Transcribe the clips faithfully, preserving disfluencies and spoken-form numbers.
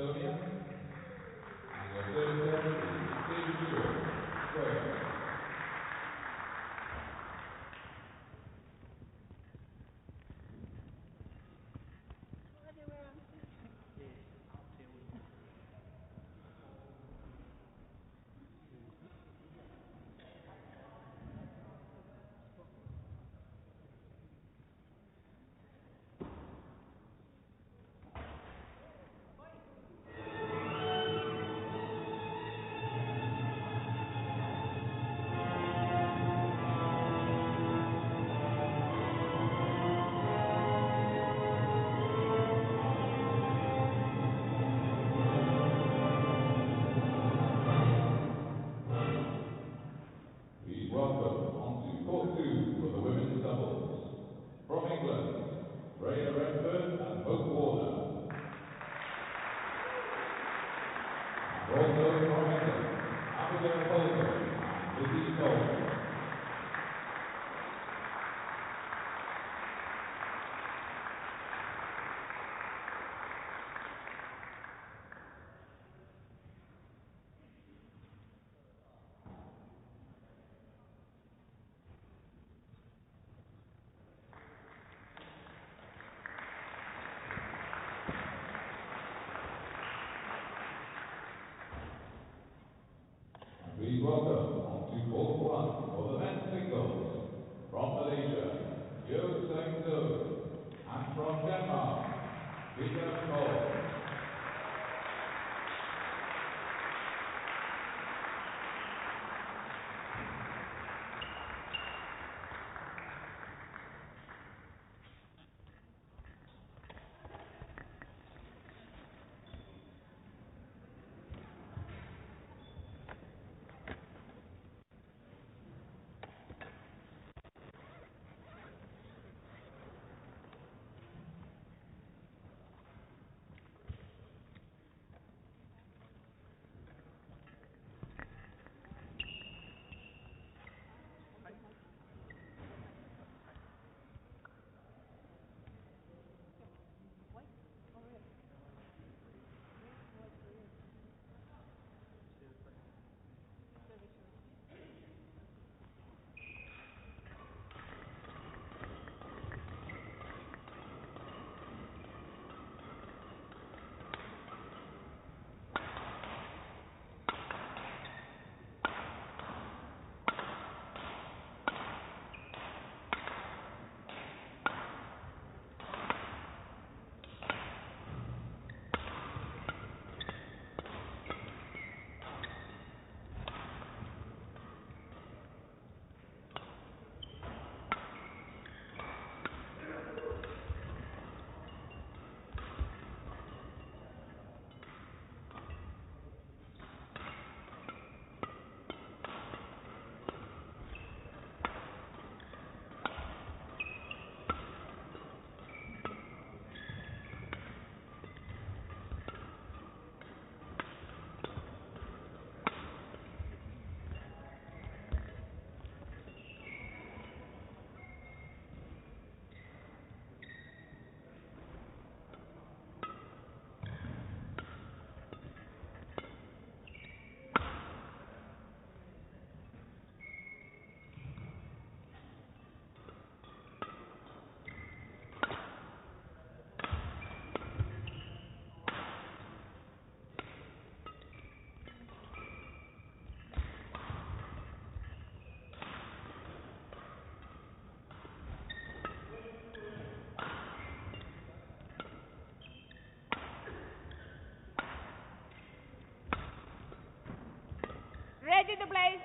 Estonia. And your third set is Team Stewart, square. Please welcome onto court two for the women's doubles. From England, Freya Redford and Hope Warner. And also from England, Abigail Holder and Lizzie Cole. Please welcome onto court one for the men's singles. From Malaysia, Yeo Seng Do. And from Denmark, Peter Cole. Ready to play.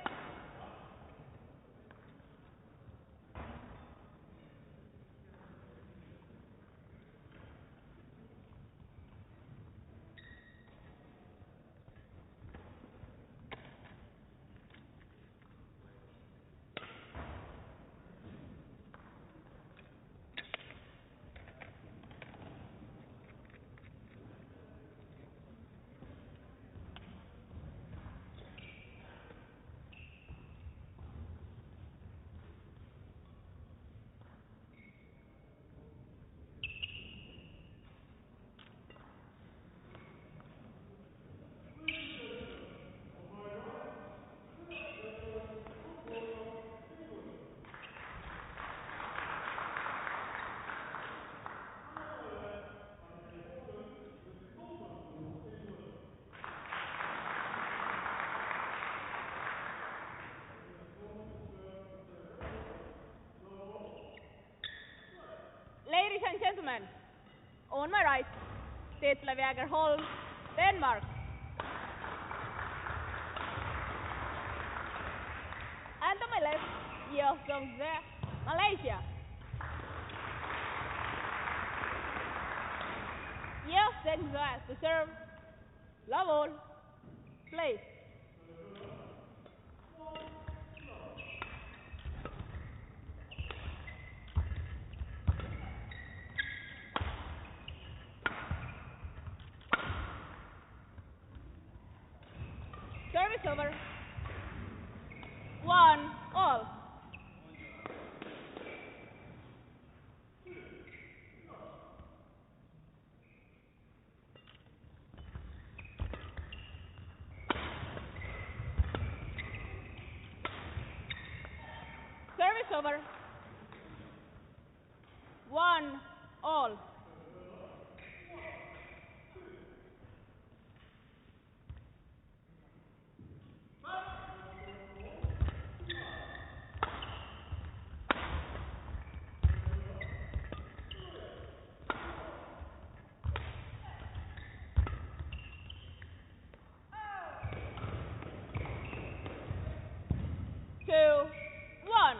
gentlemen, on my right, Tetle Wägerholm, Denmark. And to my left, Yeo Song Zhe, Malaysia. Yeo Song Zhe to serve. Love all. Play. Service over. One all. Service over. One all. Two, one.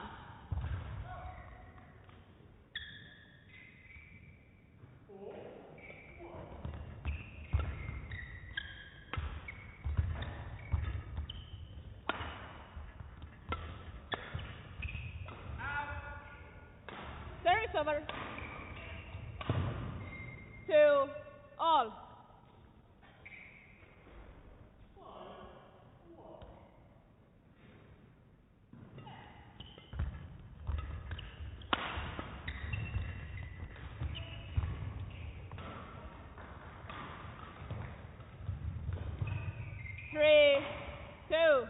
Service over. Two, all. Three, two.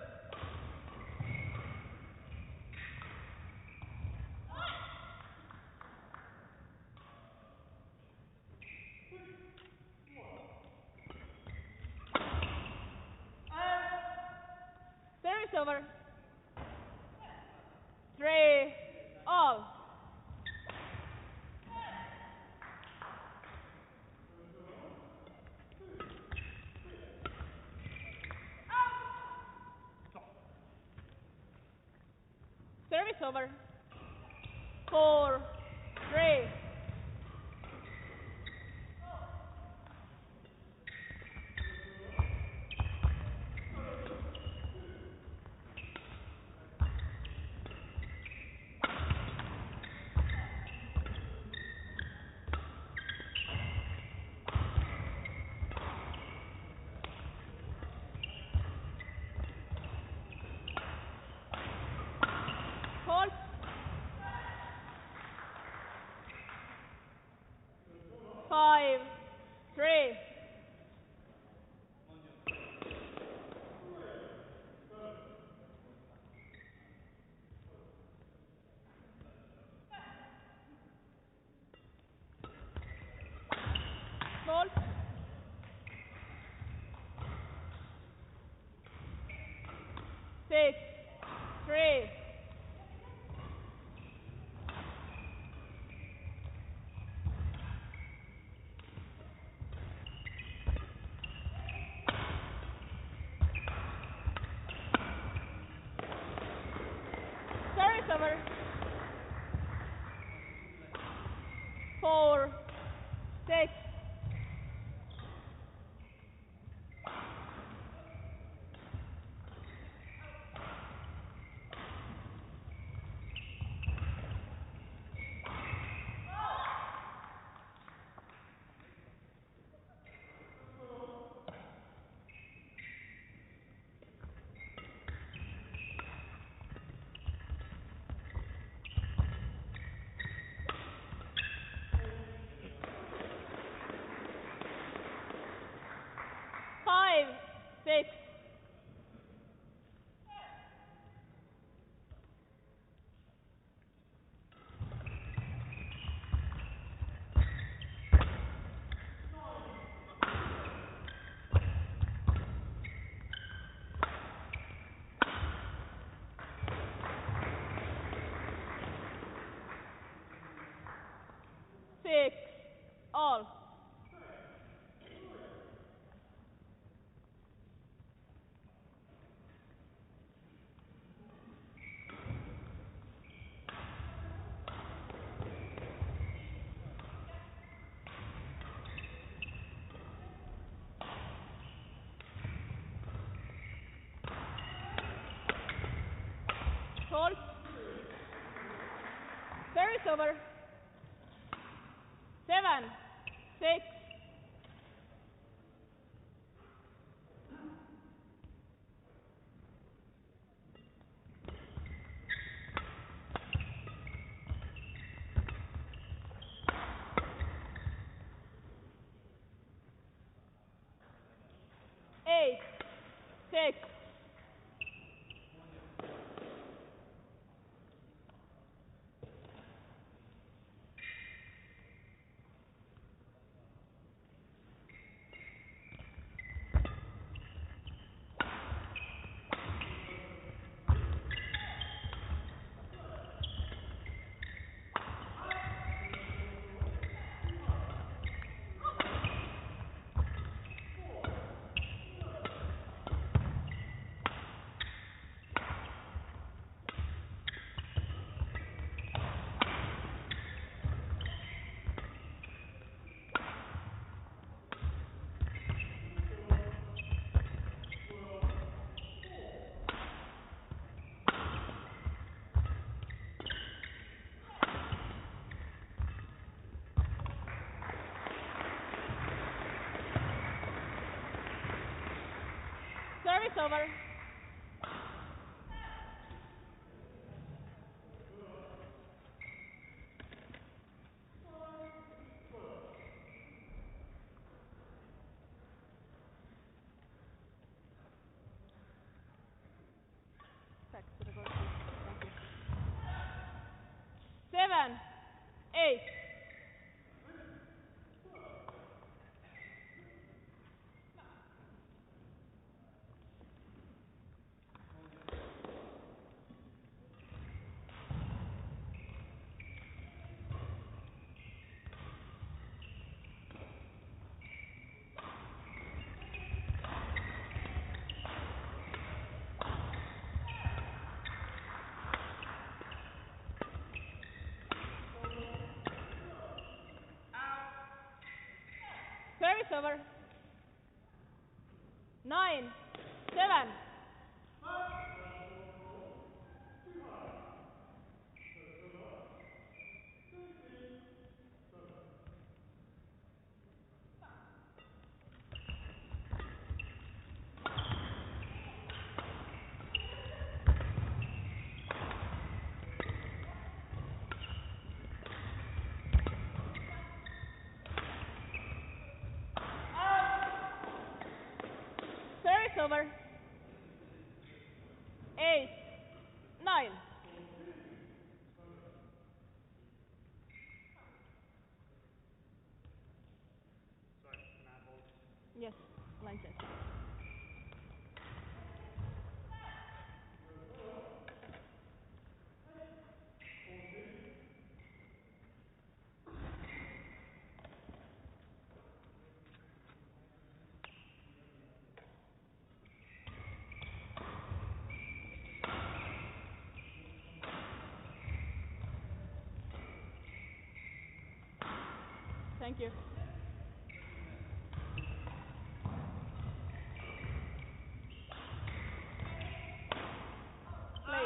Service over. Three, all. Service over. Four, three. Hold. Five, three. Hold. Six, three. all. Hold. Service over. Seven, six. Eight, six. Service over. Back to the goal. Thank you. Seven, eight. Service over. Nine, seven. Service over. Eight, nine. Yes, line change. Thank you. Play.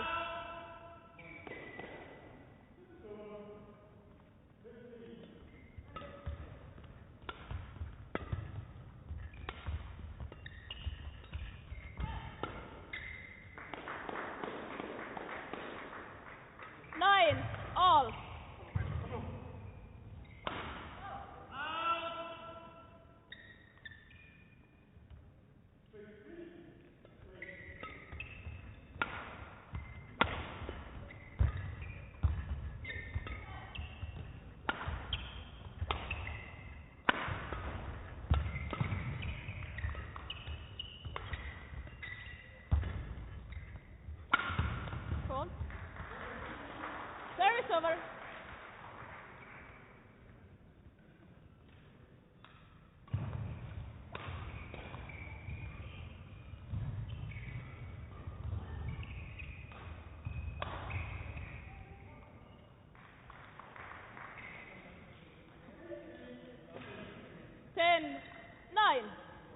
Nine, all. nine.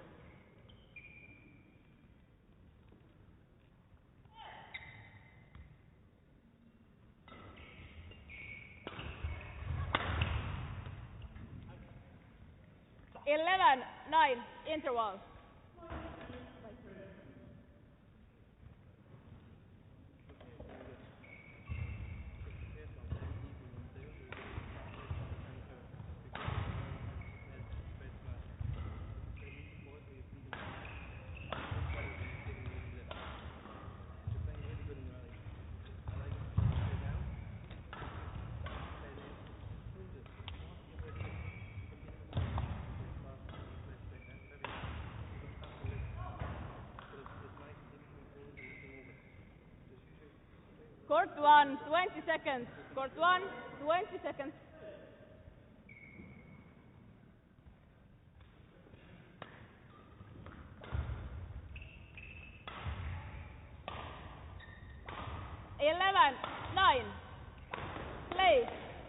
Eleven nine interval. Court one, twenty seconds. Court one, twenty seconds. Eleven nine. Play.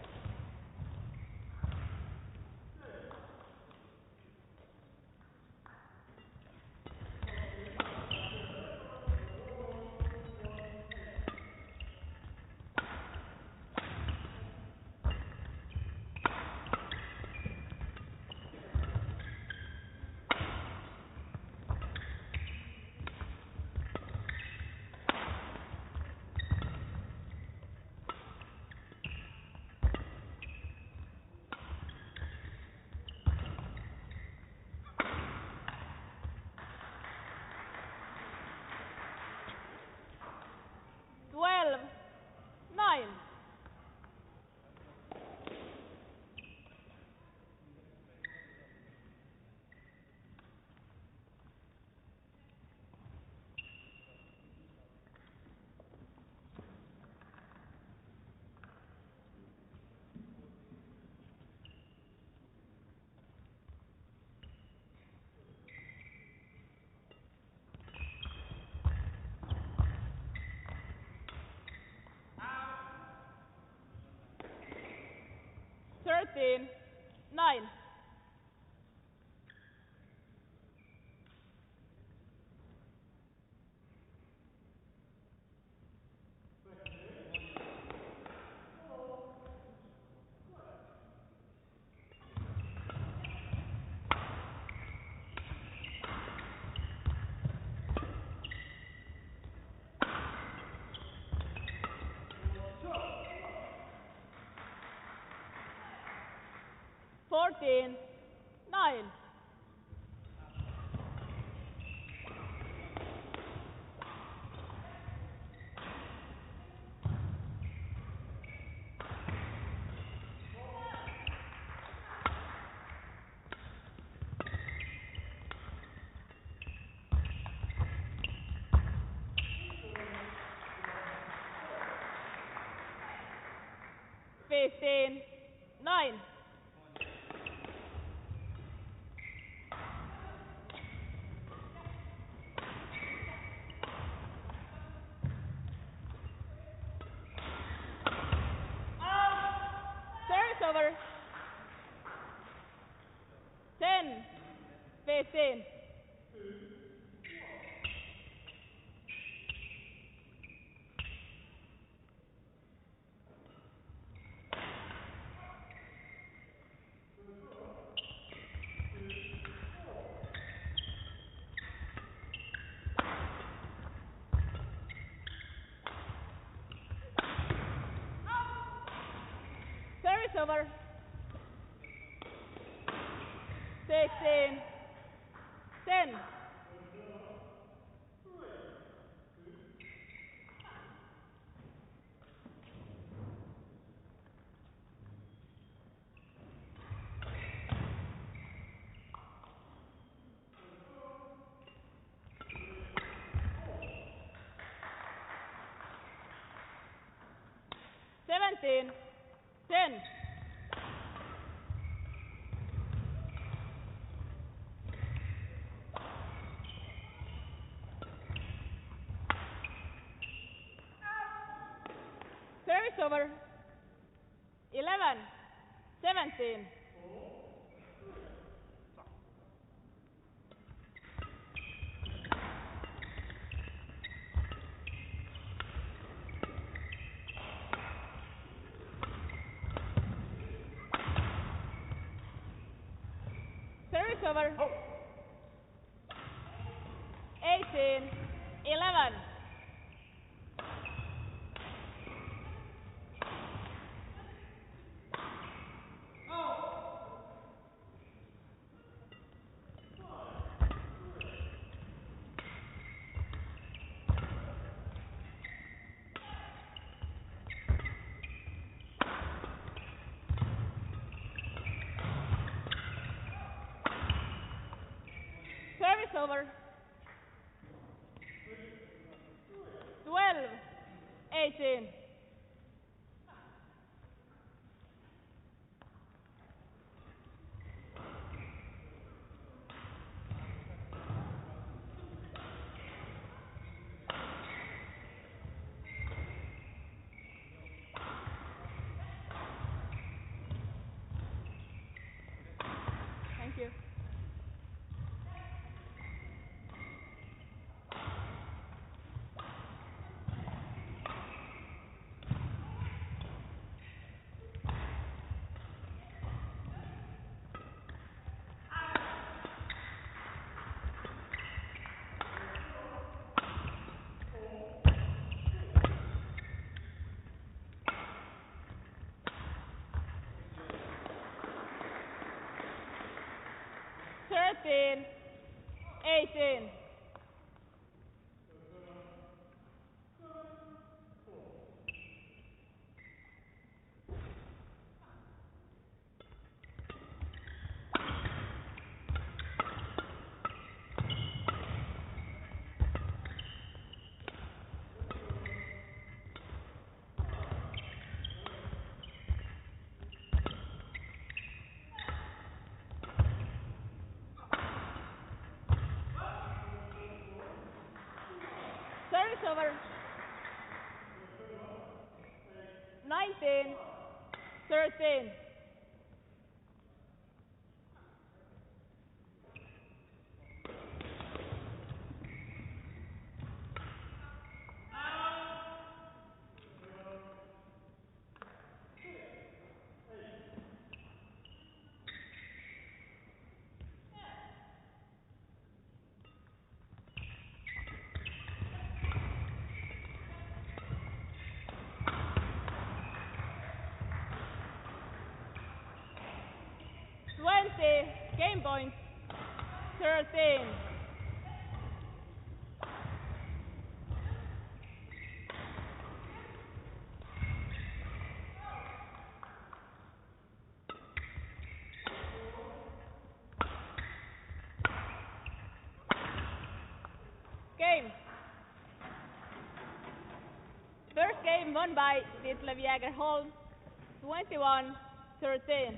Twelve nine. Thirteen nine. Fourteen nine. Fifteen nine. Service over. Ten fifteen. Service over. Sixteen ten. Seventeen ten. Service over. Eleven seventeen. Service over. eighteen eleven. Service over. twelve eighteen. Thank you. thirteen eighteen. Service over. nineteen thirteen. twenty game points. thirteen. Game. First game won by Ditlev Jägerholm, twenty-one thirteen.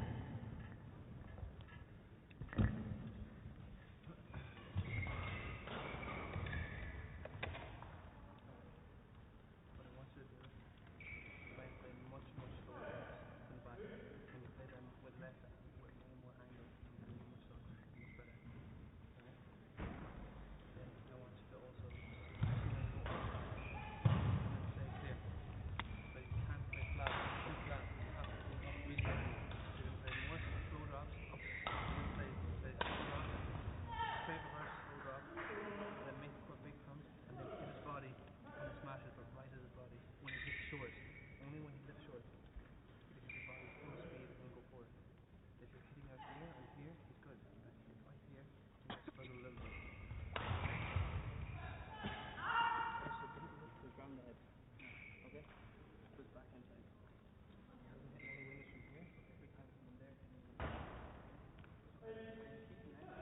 What I want you to do is try and play much, much slower jumps from the back. When you play them with less, with more, more angle, and then much longer, much better. Alright? Then I want you to also, see when you go up, and then play clear. But you can't play flat, too flat. You have to go up really heavy. You're going to play more slow drops, up. You're going to play, play slow drops, straight reverse, slow drop, and then make a big pump, and then hit his body. When he smashes, but right at his body. When he hits short, only when he lifts short, you hit his body full speed and then go forward. If you're hitting out here and here, he's good. But if he's right here, he might struggle a little bit. Okay? Also, don't look to the ground ahead. Okay? Put his backhand side. He hasn't hit any wingers from here, so every time from there, hitting wingers. Okay? Can you keep the angle?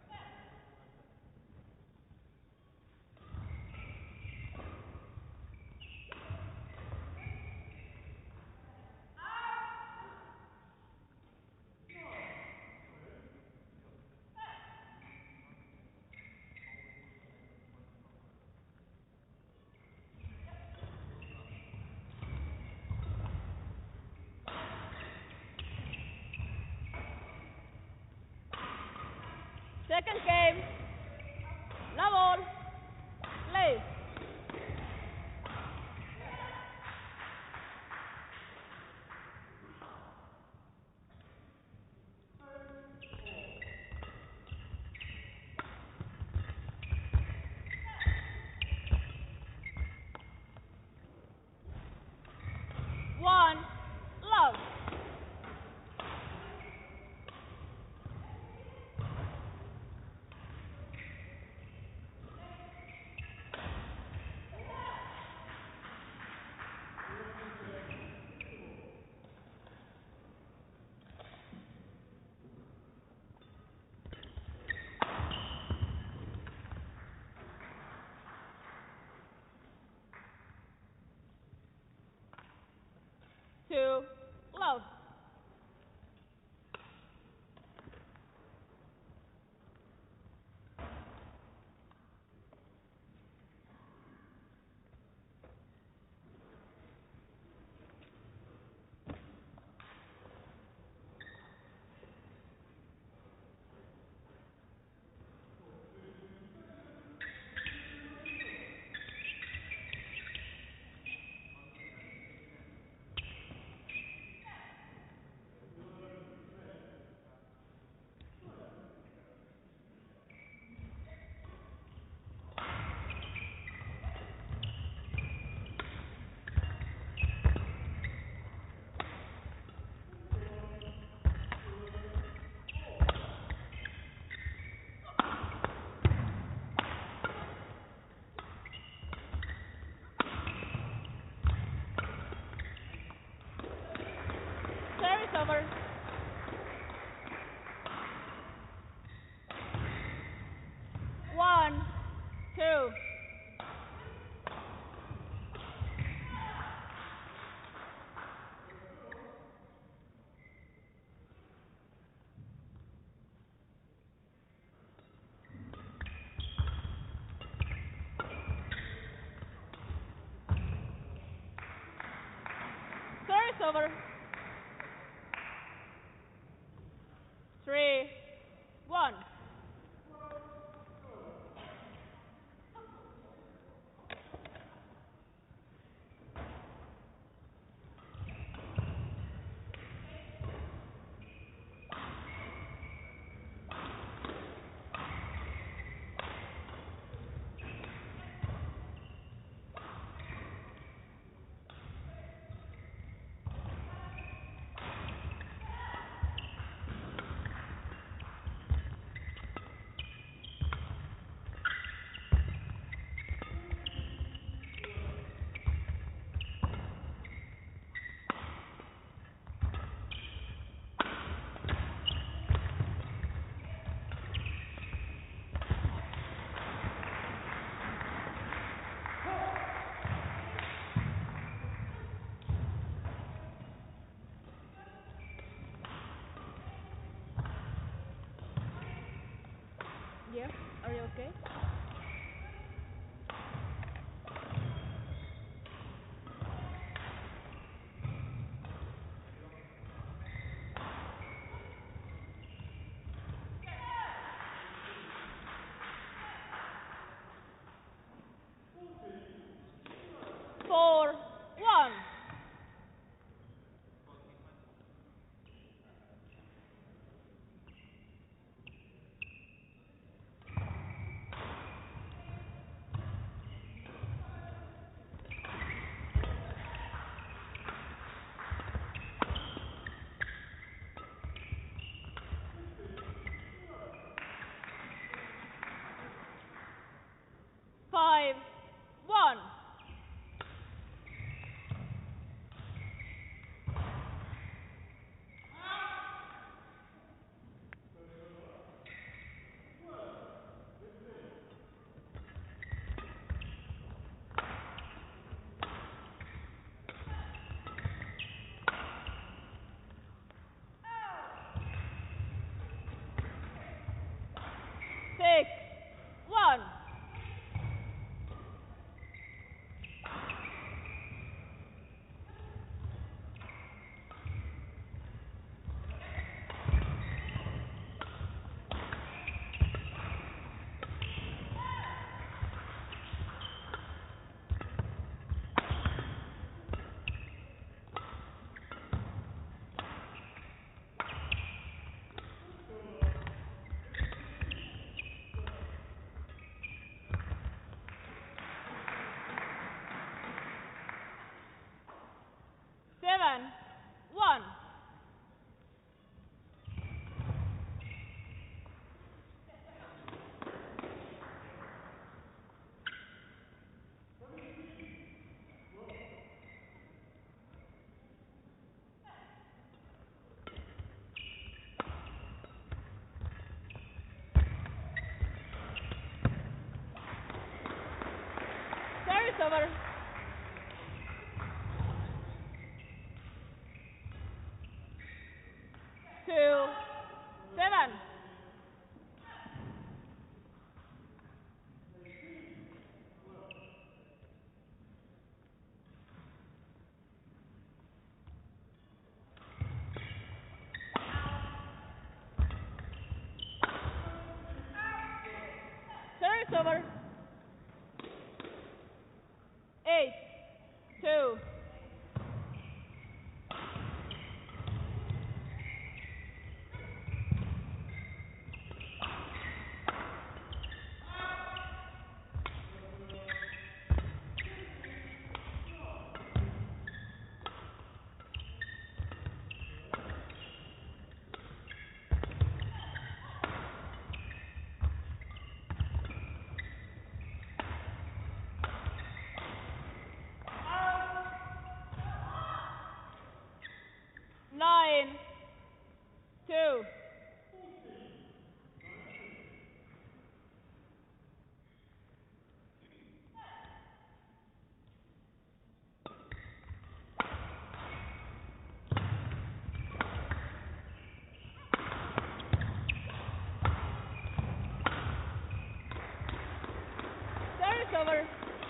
Second game. Love all. Play. Jeff, are you okay? Four, one. Five, one. Six, one. Seven, one. Service over. Two, seven. Service over. Eight, two. Nine, two. Service over.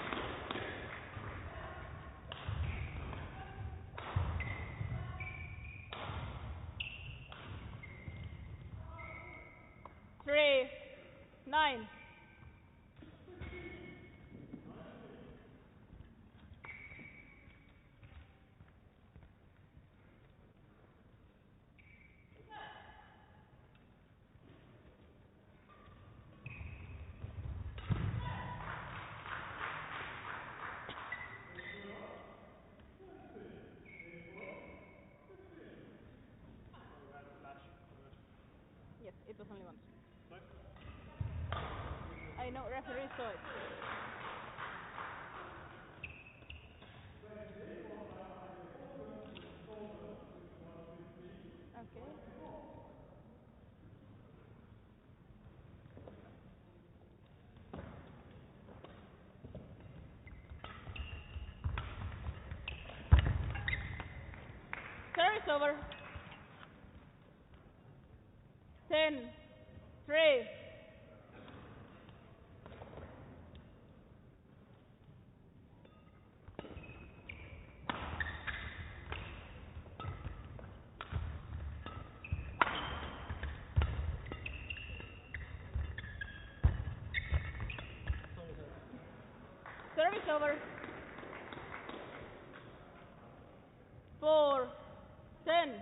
Three, nine. Yes, it was only once. I know, referee saw it. Okay. Service over. Ten, three. Service over. Four, ten.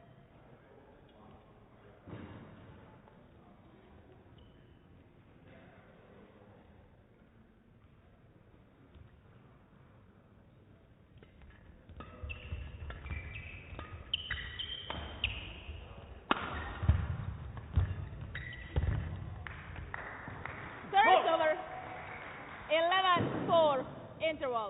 Service over. Eleven, four. Interval.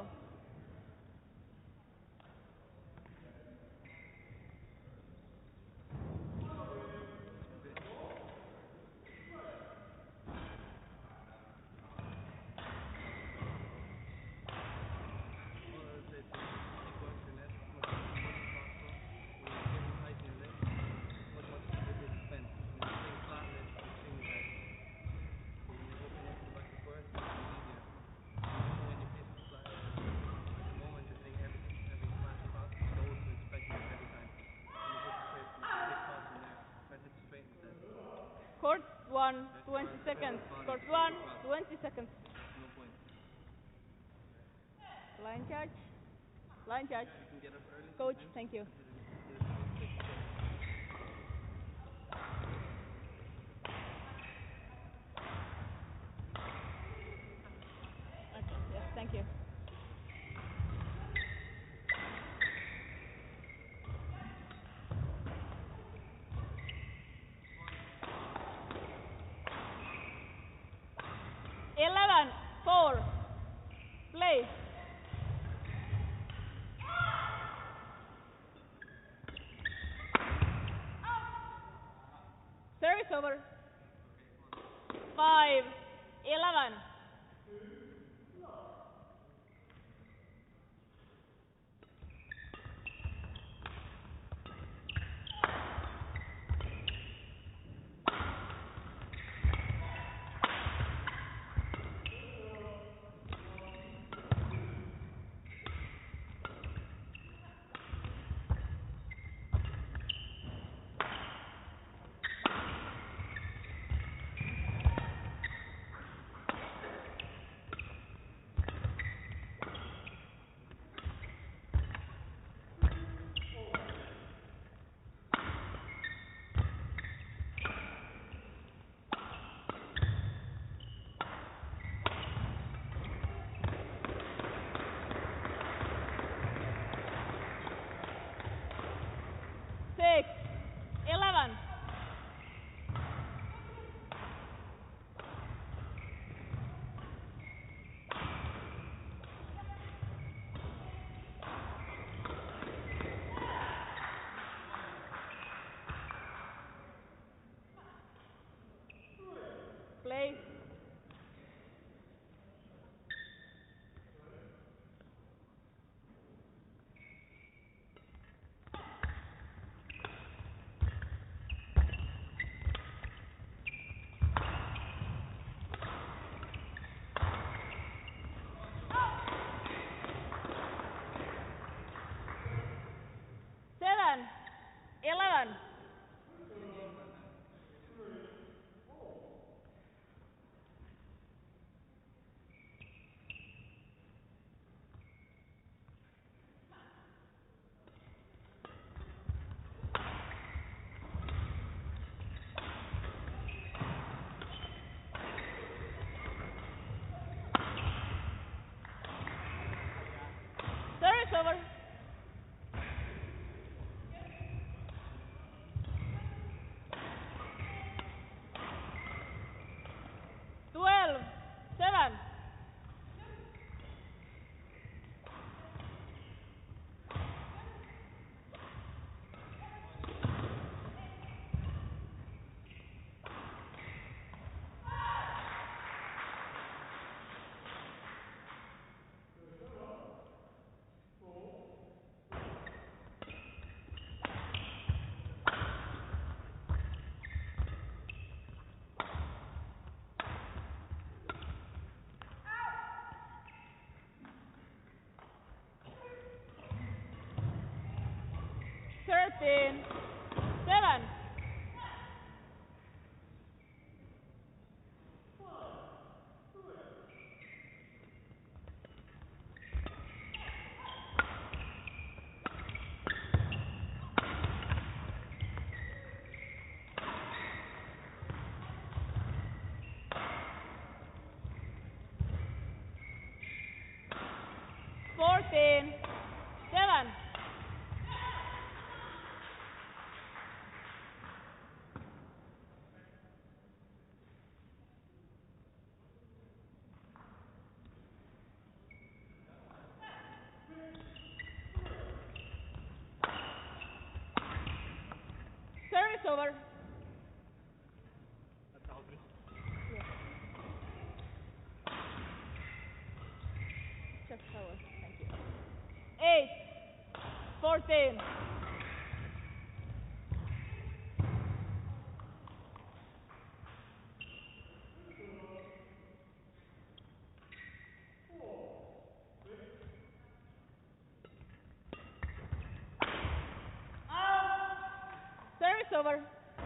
All I would say to keep going to your net as much, as much as possible. When you're getting tight in your legs, much, much easier to defend. When you're staying flat legs, it's extremely hard. But when you're opening up to the back of square, it's much more easier. And even when you hit flat, uh, at the moment you're taking every, every slant across, go to expecting it every time. When you hit straight, you can take pause from there. Try to hit straight instead. Court one, Next twenty ball, seconds. body, Court go one, across. twenty seconds. No point. Line charge. Line charge. If you can get up early Coach, sometimes thank you. and hit it, hit it straight, take the shot. Okay, yes, thank you. Eleven, four. Play. Service over. Five, eleven. eight, fourteen. Service over.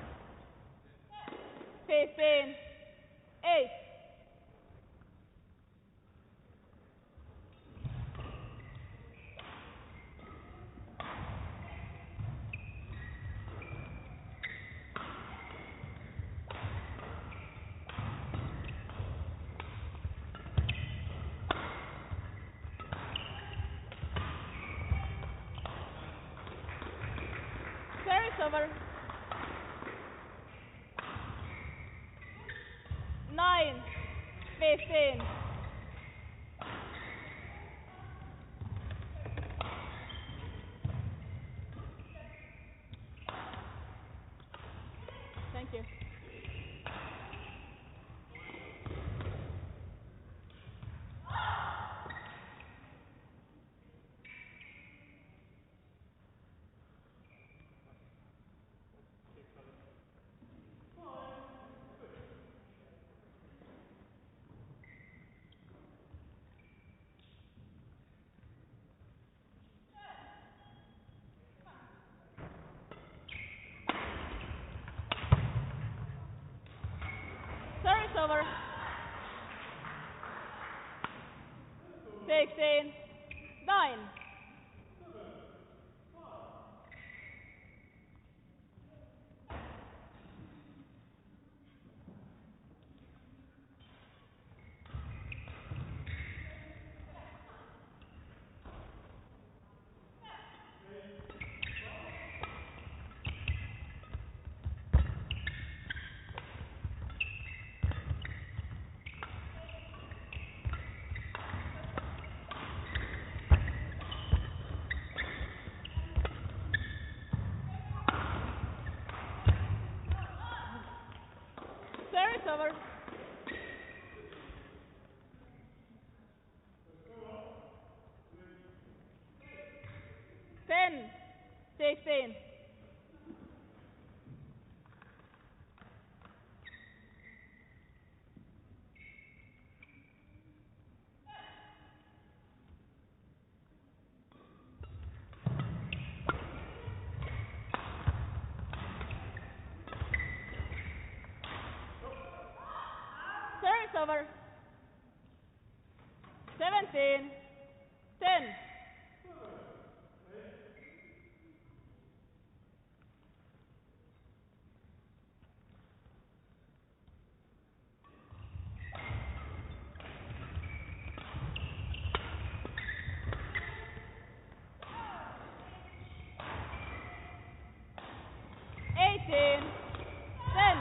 fifteen, eight. Service over. Nine, fifteen. Thank you. Service over. sixteen, nine. Service over. ten, sixteen. Service over. seventeen, ten. eighteen, ten.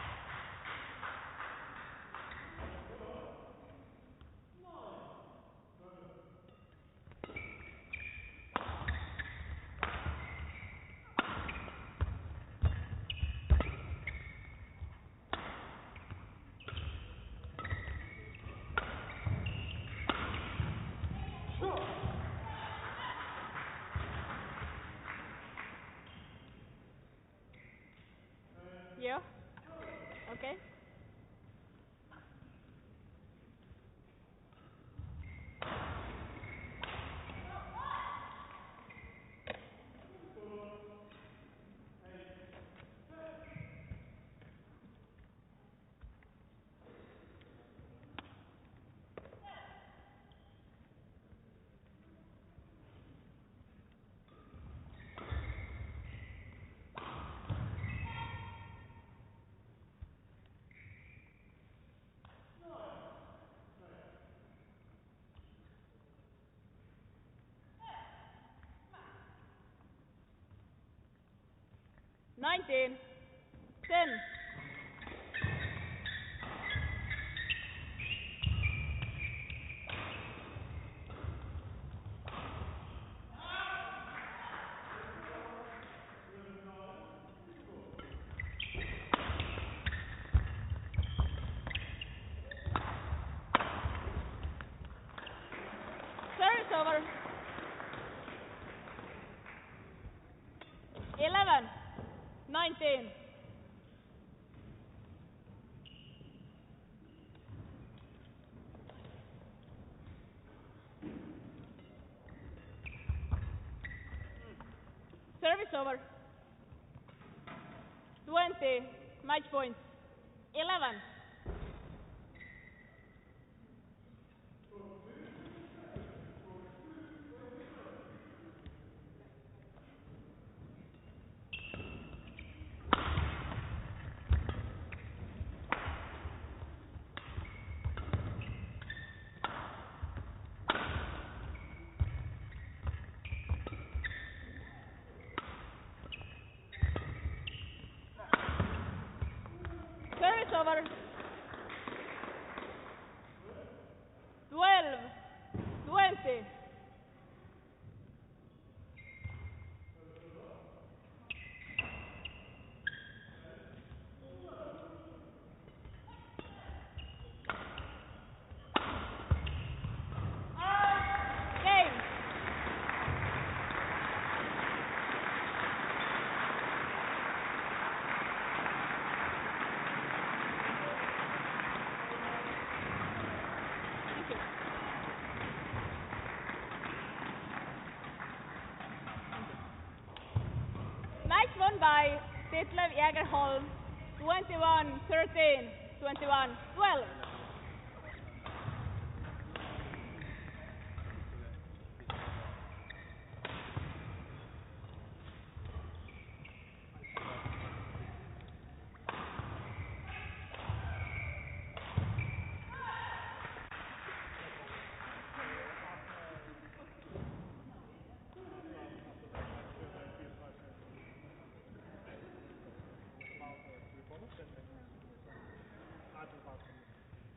Yeah. Okay. nineteen, ten. Service over. over. twenty. Match point. eleven. Service over. twelve. twenty. Game. Thank you. Match won by Ditlev Jägerholm, twenty-one thirteen, twenty-one twelve. About uh, three quarters, and then I do about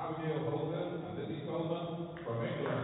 Abigail Holden and Lizzie Coleman from England.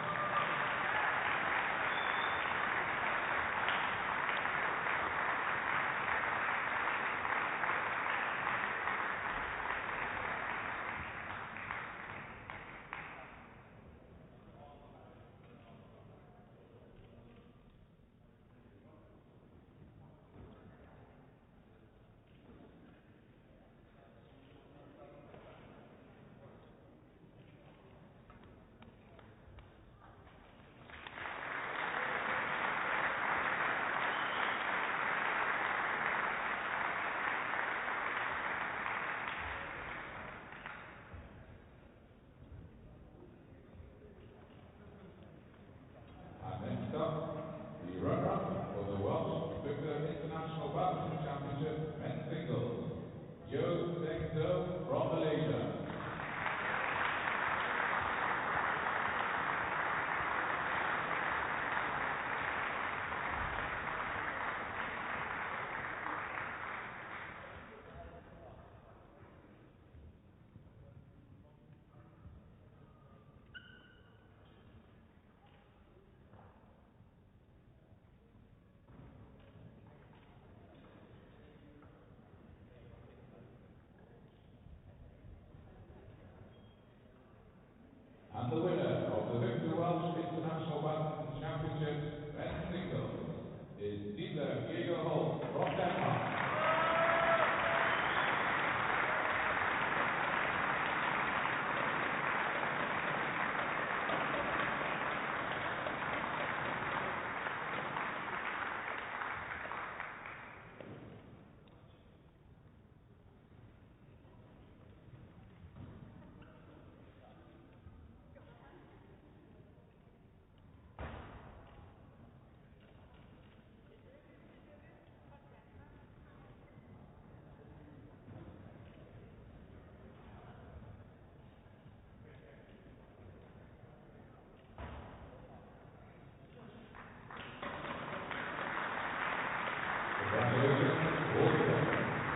And next up, the runner-up for the Welsh Victor International Badminton Championship men's singles, Yeo Seng Do from Malaysia. And the winner of the Victor Welsh International Badminton Championships men's singles is Ditlev Jaegerholt from Denmark. Congratulations all together.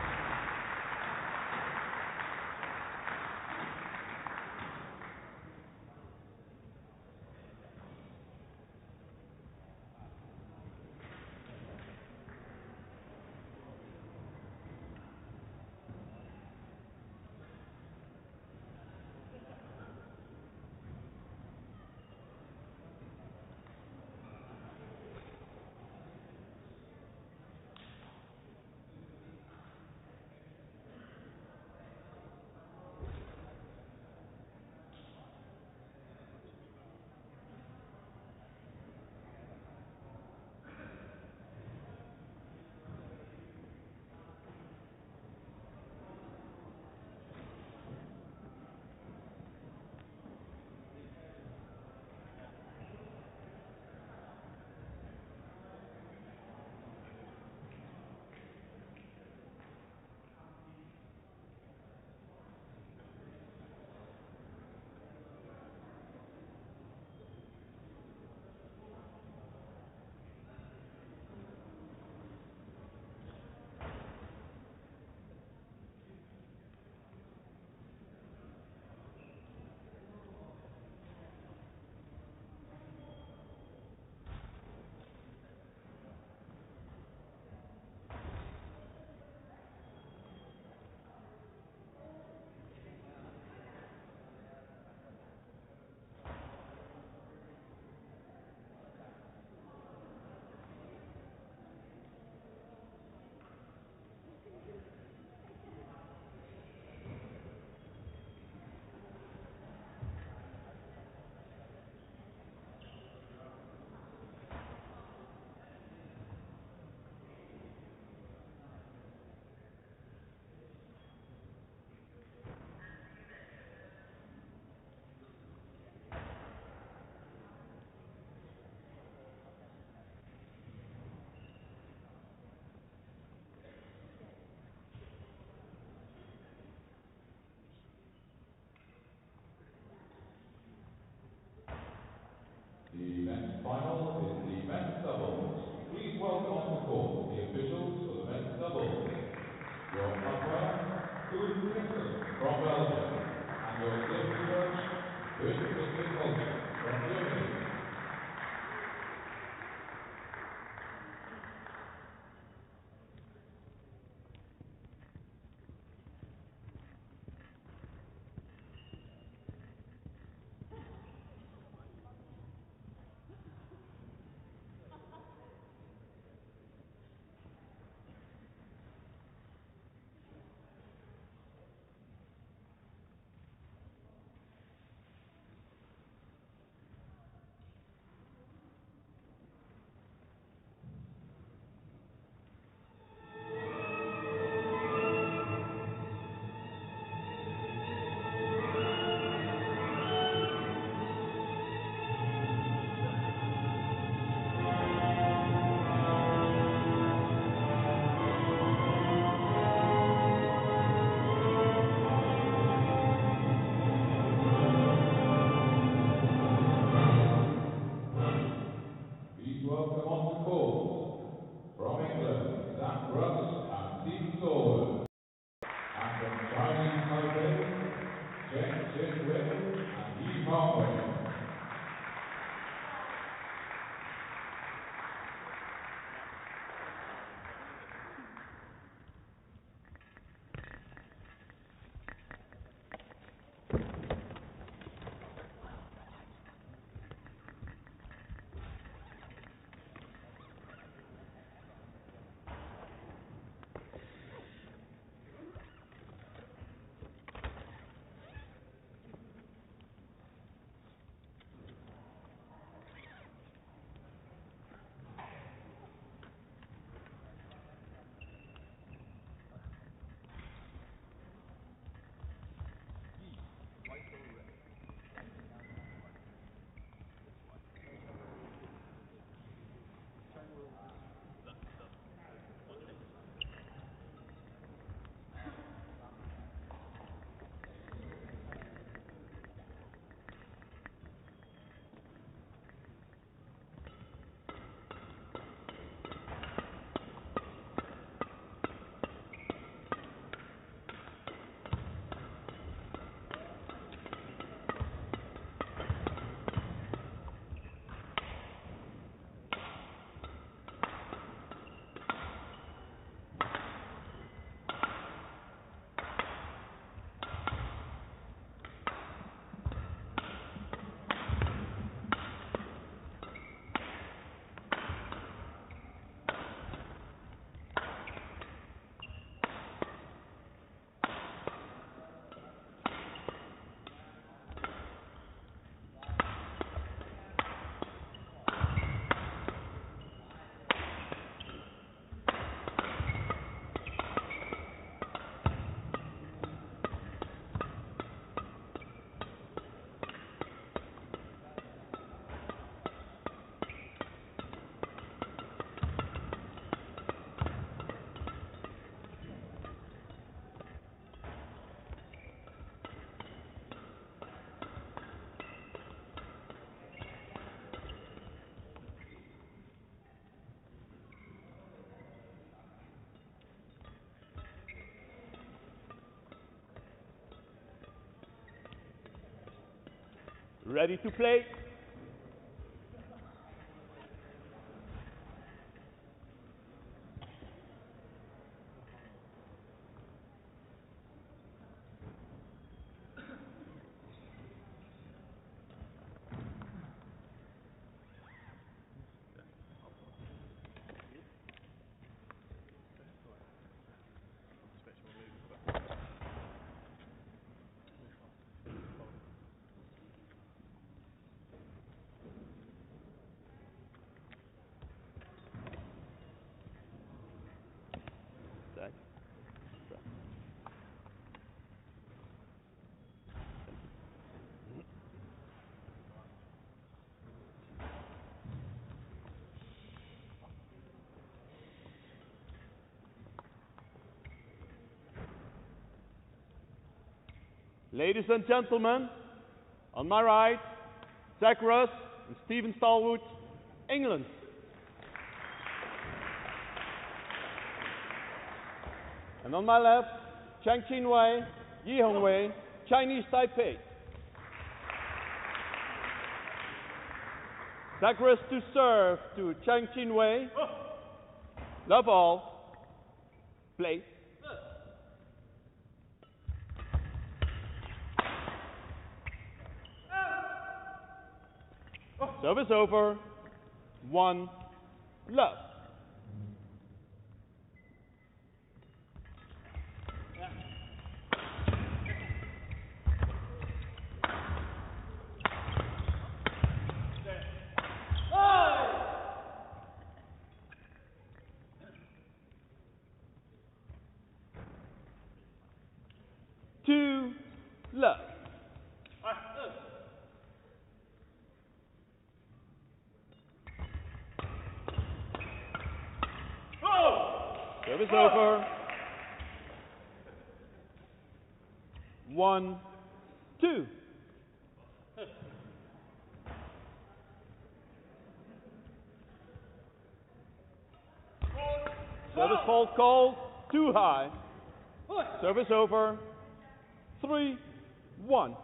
The next final is the men's doubles. Please welcome onto court the officials for the men's doubles. Your umpire, Koen Kessels from Belgium, and your your safety coach, Ludwig Olsen from Germany. Please welcome on the court from England, Zach Russ and Stephen Stallwood. And from Chinese Taipei, Chen Xin Wei and Yi Hongwei. Ready to play? Ladies and gentlemen, on my right, Zach Russ and Stephen Stallwood, England. And on my left, Chen Xin Wei, Yi Hongwei, Chinese Taipei. Zacharias to serve to Chang Chin Wei. Love all. Play. Service over. One. Love. Two. Love. Service over. One, two. Service fault called. Too high. Service over. Three, one.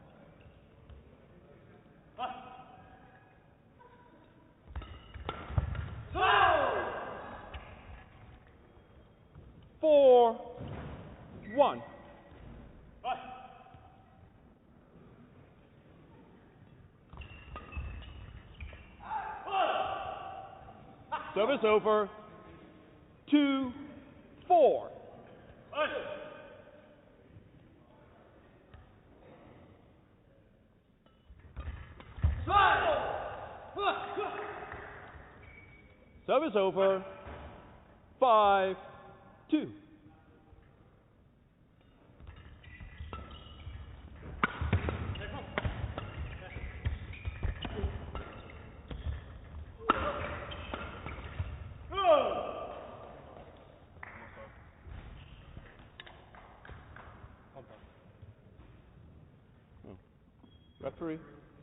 Four, one. Service over. Two, four. Service over. Five, two. Oh. Referee.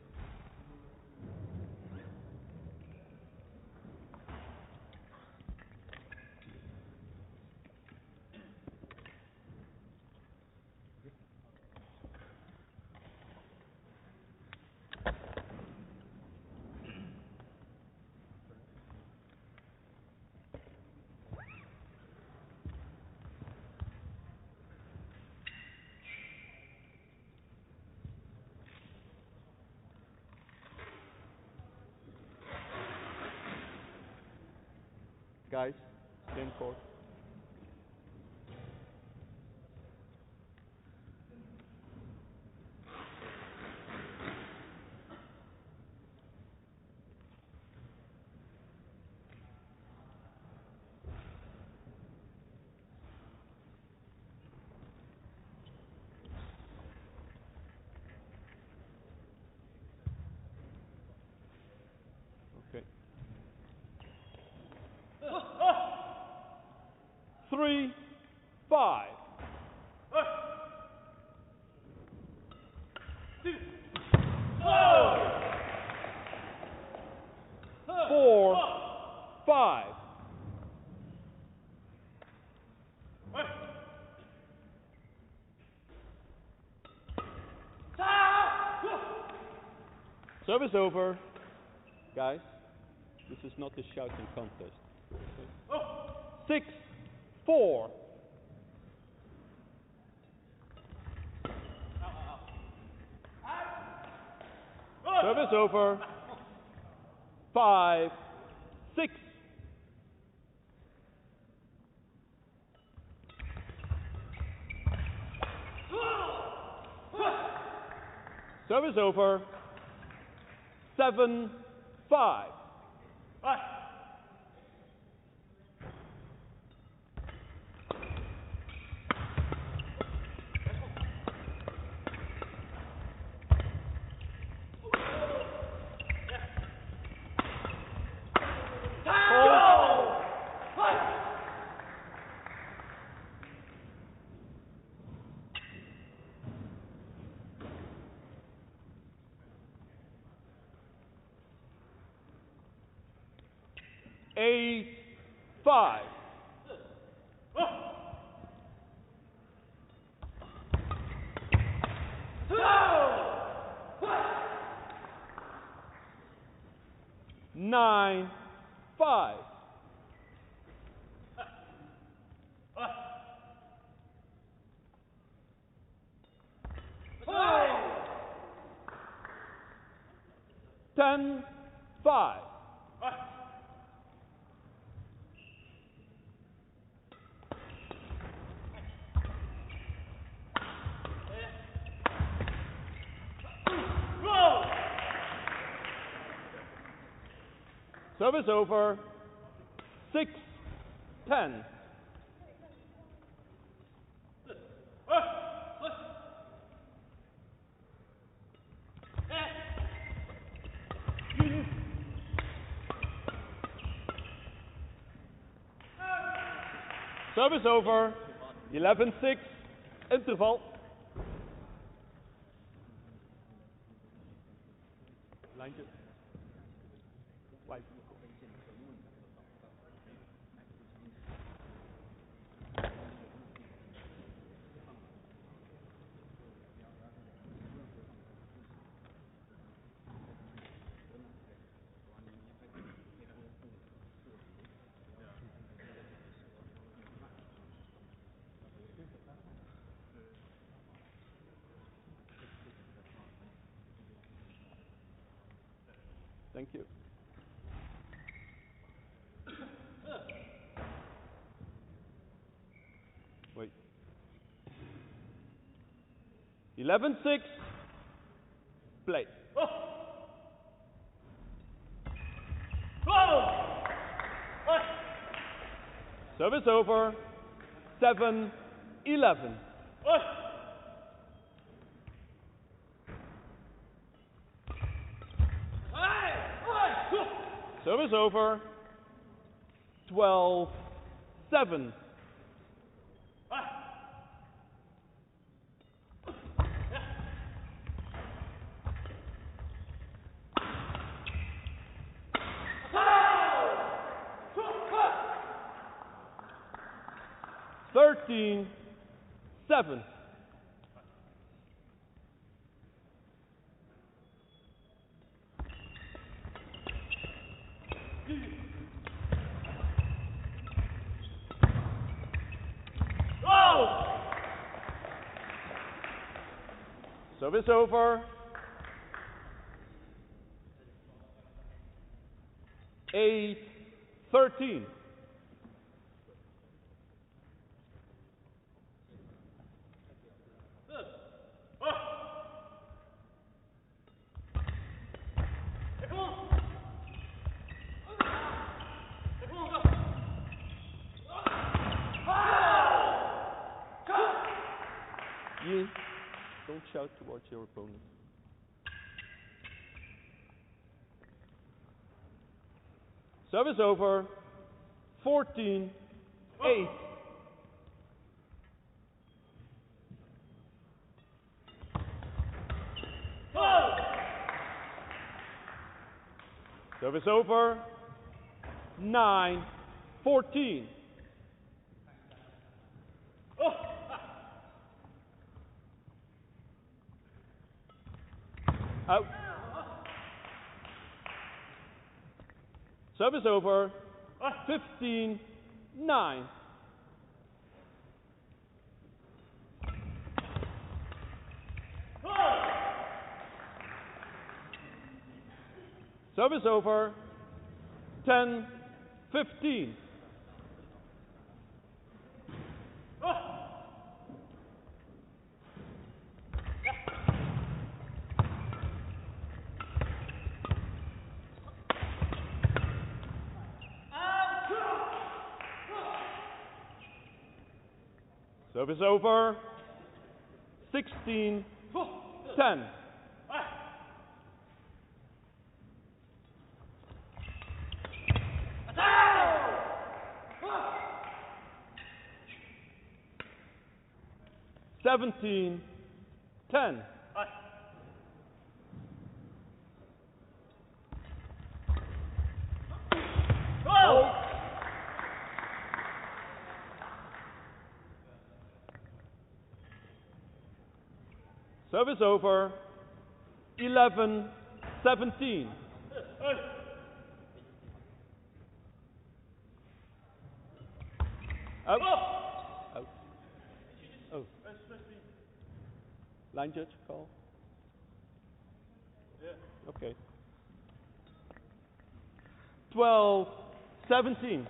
Guys, stand court. Okay. Three, five. Four, five. Service over. Guys, this is not a shouting contest. Six, four. Service over. Five, six. Service over. Seven, five. Eight, five. Nine, five. Ten, five. Service over. Six, ten. Service over. Eleven, six. Interval. Lijntje. Blijf. Thank you. Wait. Eleven, six. Play. Service over. Seven, eleven. Service over. Twelve, seven. Thirteen, seven. Service over. Eight, thirteen. You don't shout towards your opponent. Service over. Fourteen, eight. Service over. Nine, fourteen. Out. Service over. Fifteen, nine. Service over. Ten, fifteen. Service over. Sixteen, ten. Seventeen, ten. Service over. eleven seventeen. Out. Out. Oh. Line judge call? Okay. twelve seventeen.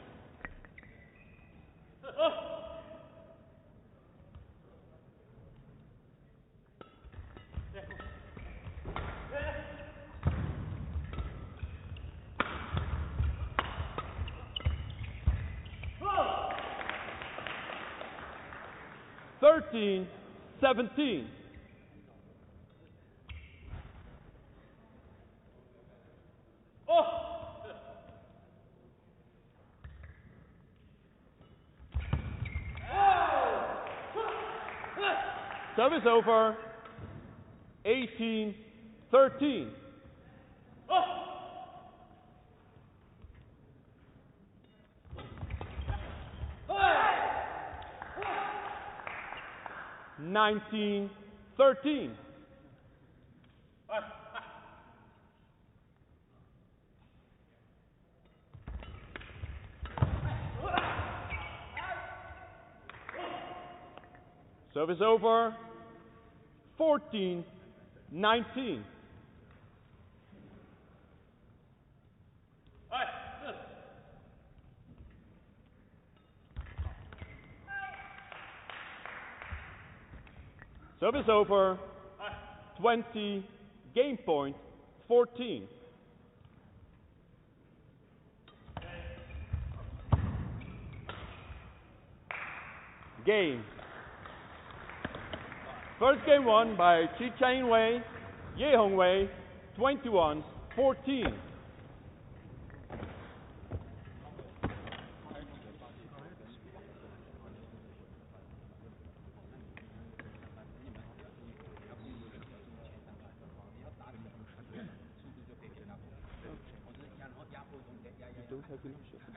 thirteen seventeen. Service over. eighteen thirteen. nineteen thirteen. Service over. fourteen nineteen. Service over. twenty, game point, fourteen. Game. First game won by Chi Chang Wei, Ye Hong Wei, twenty-one fourteen. You don't have enough shots.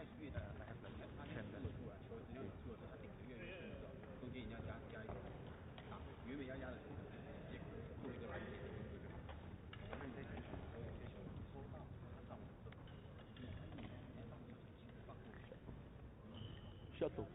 Shuttle.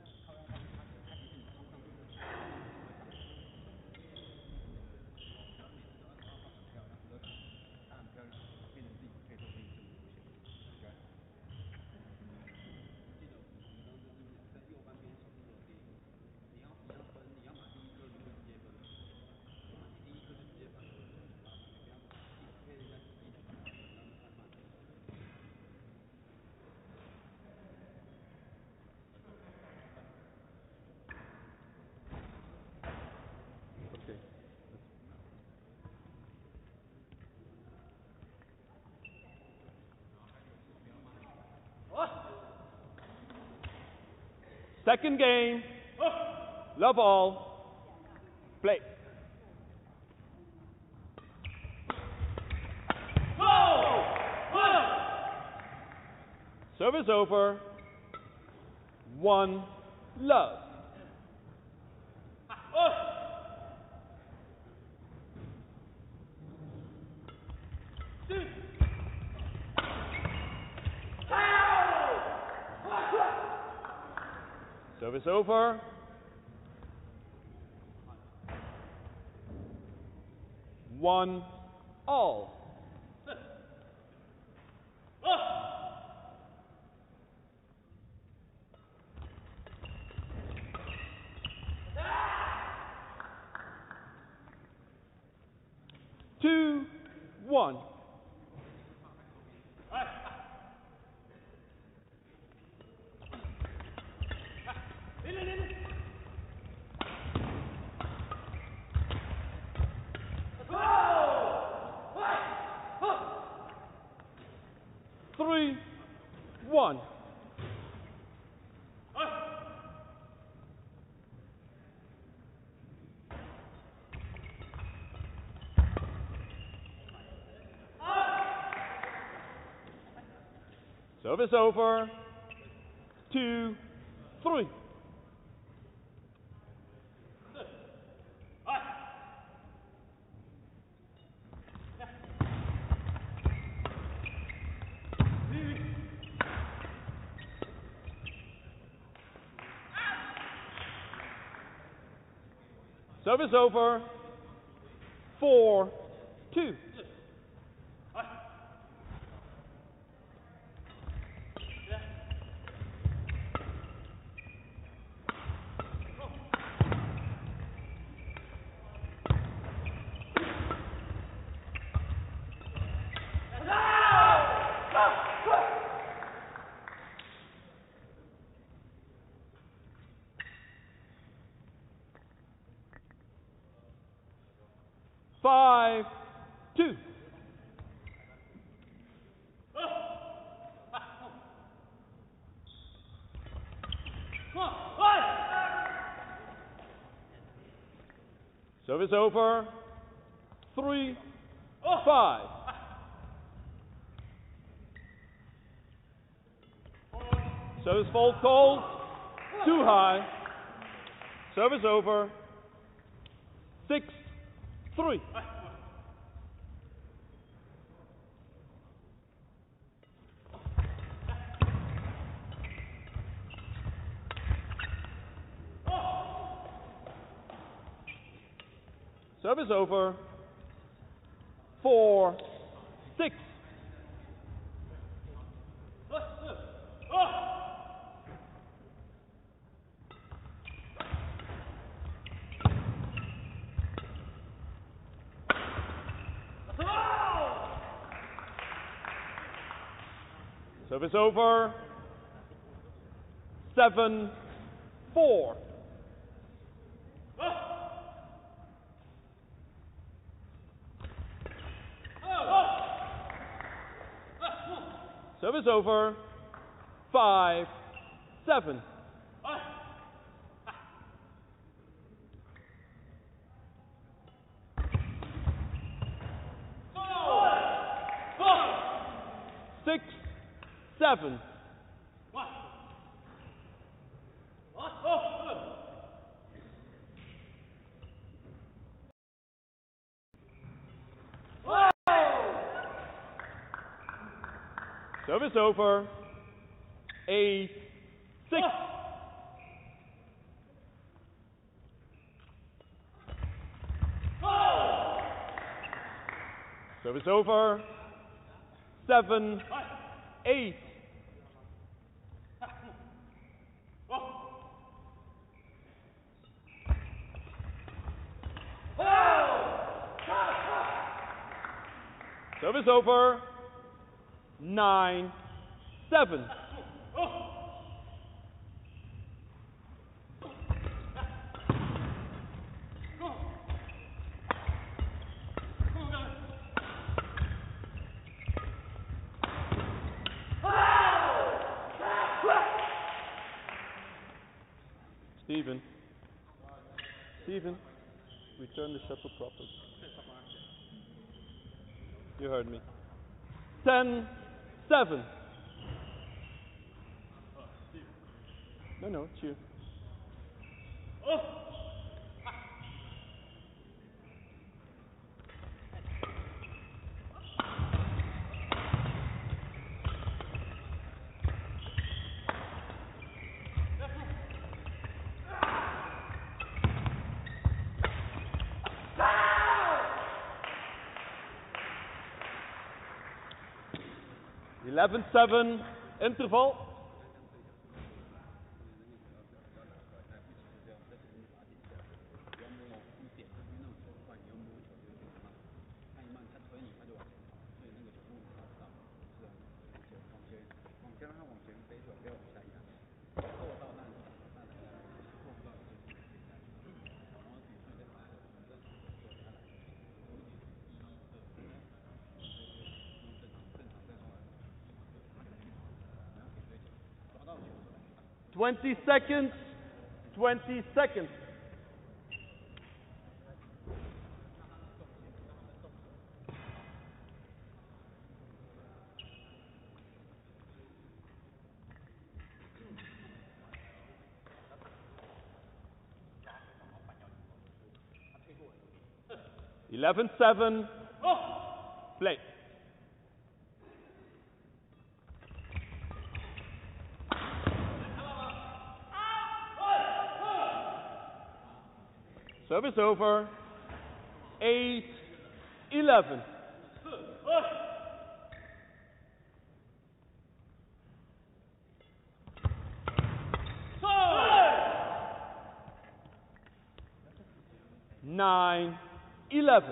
Okay. Second game. Love all. Play. Service over. One love. Service over. One all. Two, one. Three, one. Service over. Two, three. Service over. Four, two. Five, two. Service over. Three, five. Service fault called. Too high. Service over. Six, three. Service over. Four, six. Service over. Seven, four. Service over. Five, seven. Six, seven. Service over. Eight, six. Service over. Seven, eight. Service over. Nine, seven. Stephen. Stephen, return the shuttle properly. You heard me. Ten, seven. No, no, it's you. Eleven, seven. Interval. Twenty seconds. Twenty seconds. Eleven, seven. Play. Service over. eight eleven. nine eleven.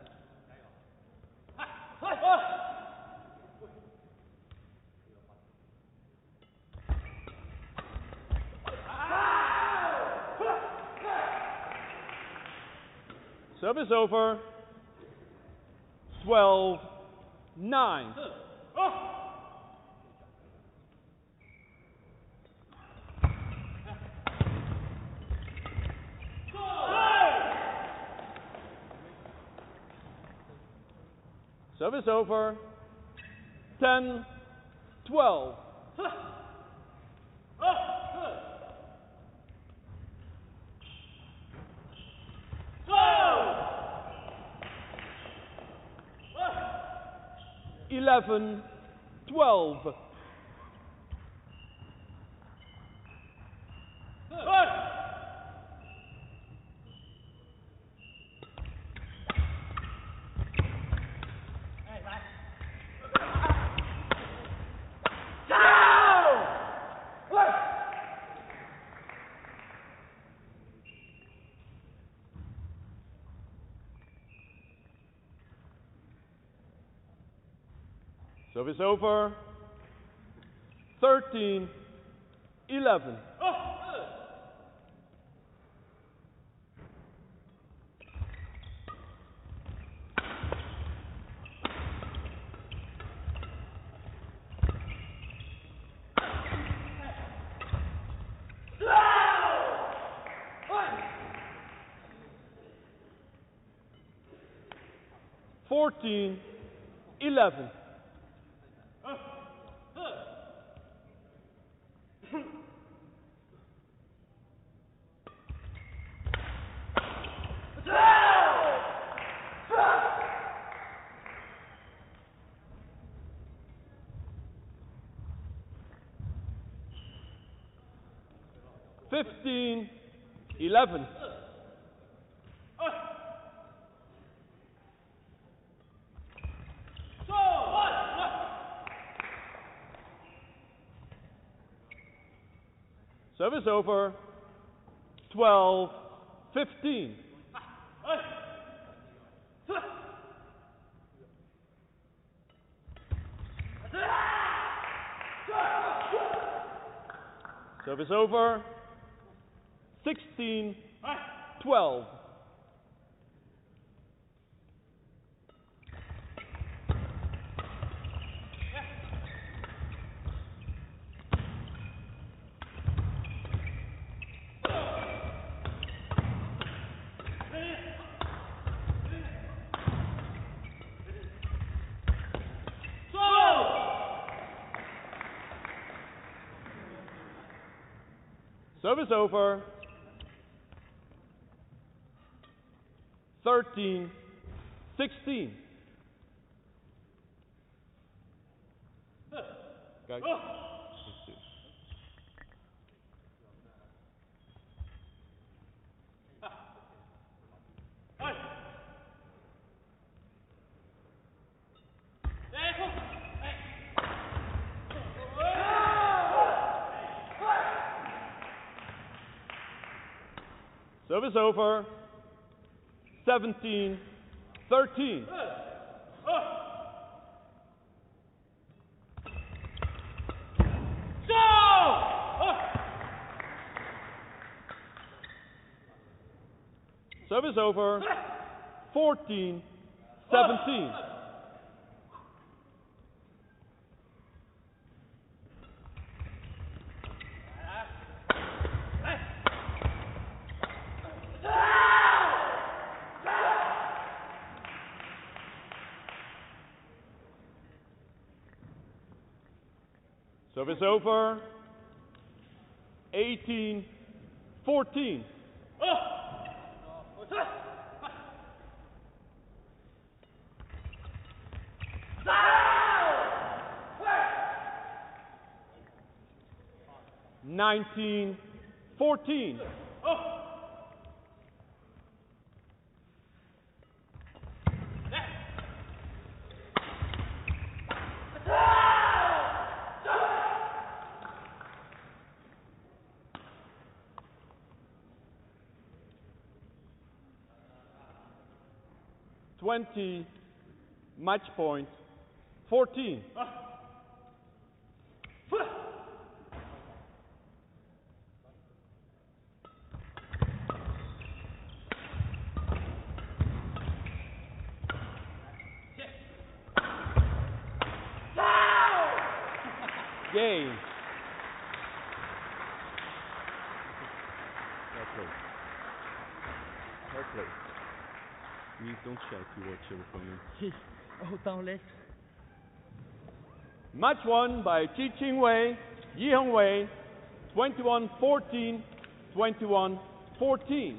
Service over. twelve nine. Service over. ten twelve. eleven twelve. Service over. thirteen eleven. fourteen eleven. fifteen eleven. Service over. twelve fifteen. Service over. sixteen twelve. Service over. thirteen sixteen. Guys. Service over. seventeen thirteen. Service over. fourteen seventeen. Service over. eighteen fourteen. nineteen fourteen. twenty, match point fourteen. Game. Fair play. Fair play. Please don't shout, you watch your opponent. Autant laisse. Match won by Chi Ching Wei, Yi Hong Wei, twenty-one fourteen, twenty-one fourteen.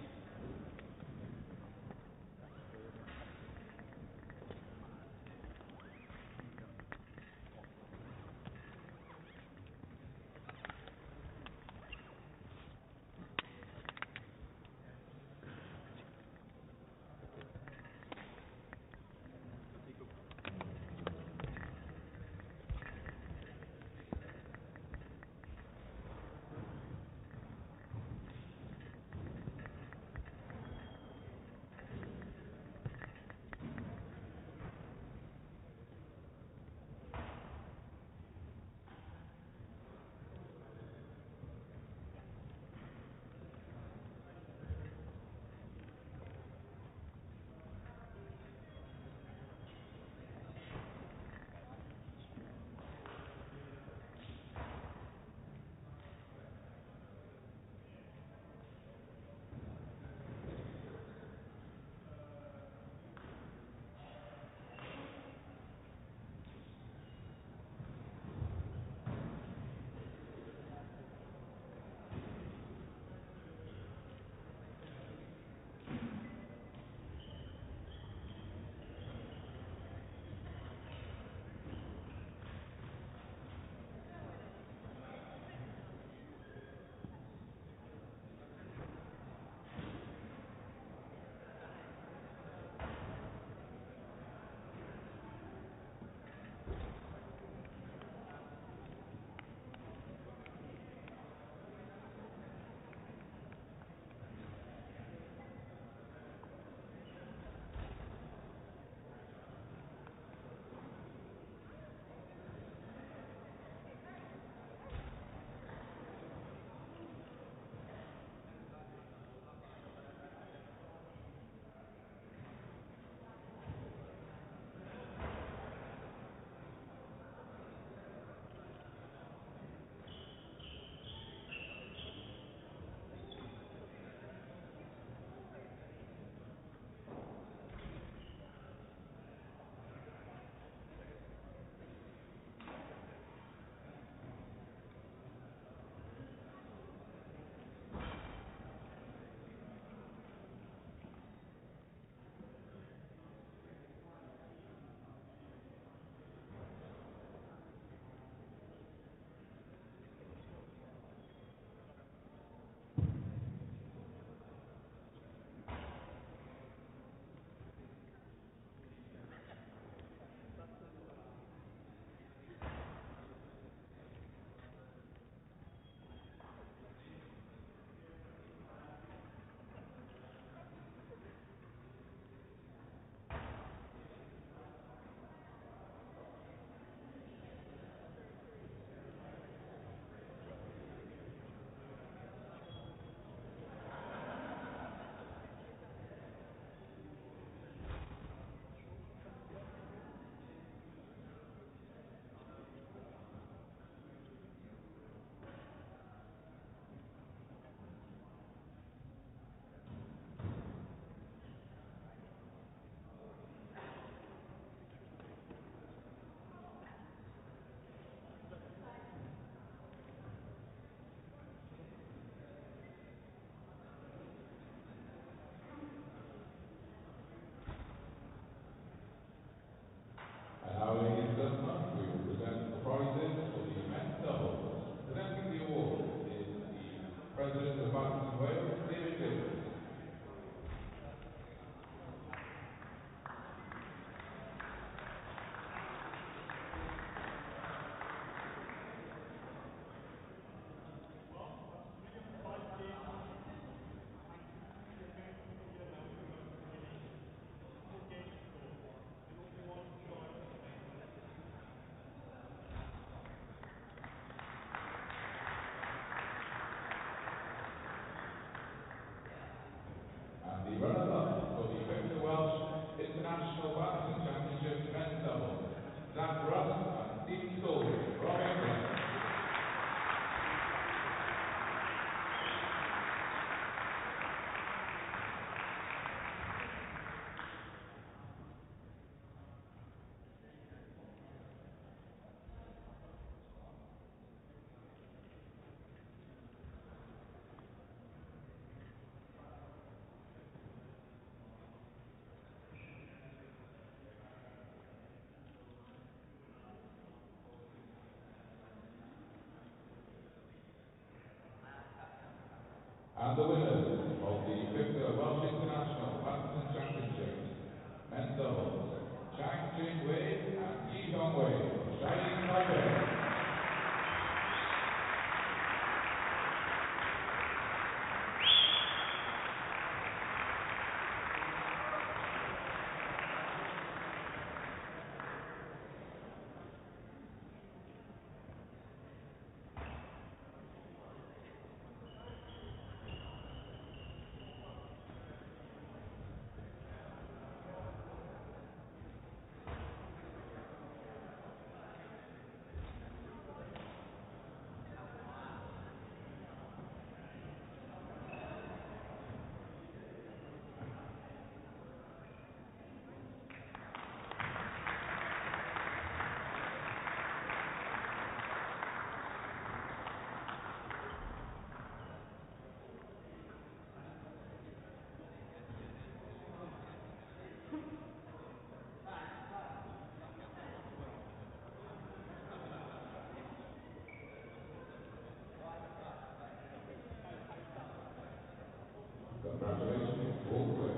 And the winners of the Victor Welsh International Badminton Championships, men's doubles, Chang Ching Wei and Yi Hong Wei from Chinese Taipei. Congratulations, all players.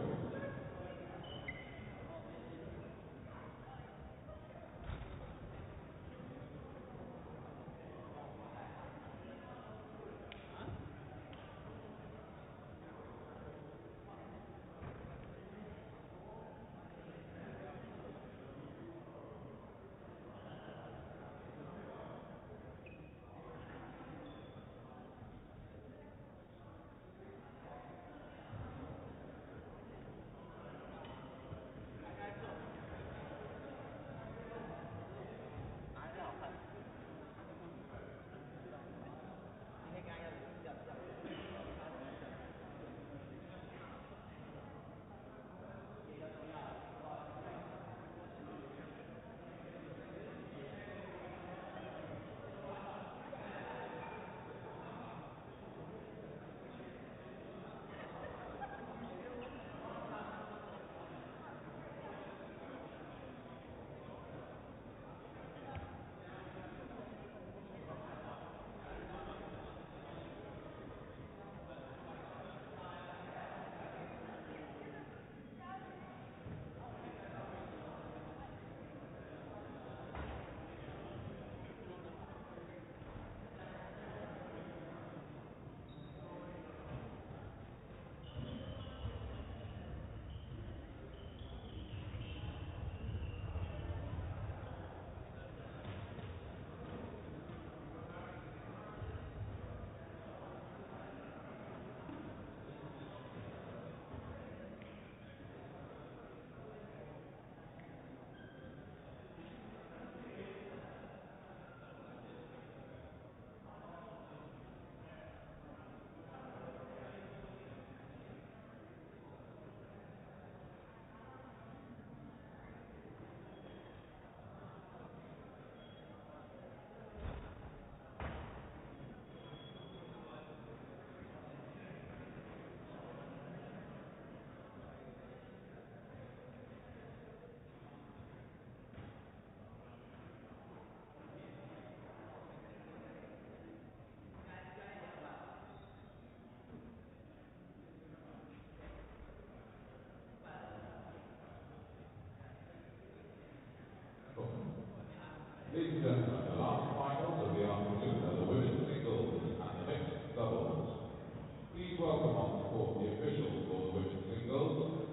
Ladies and gentlemen, the last finals of the afternoon are the women's singles and the mixed doubles. Please welcome on the court the officials for the women's singles,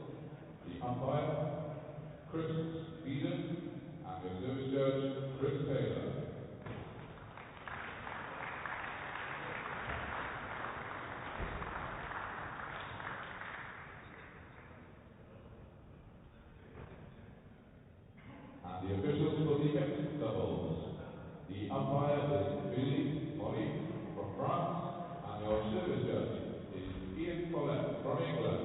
the umpire, Chris Beedon, and your service judge, Chris Taylor. And the officials for the mixed doubles. The umpire is Philippe Maurice from France, and your service judge is Ian Follett from England.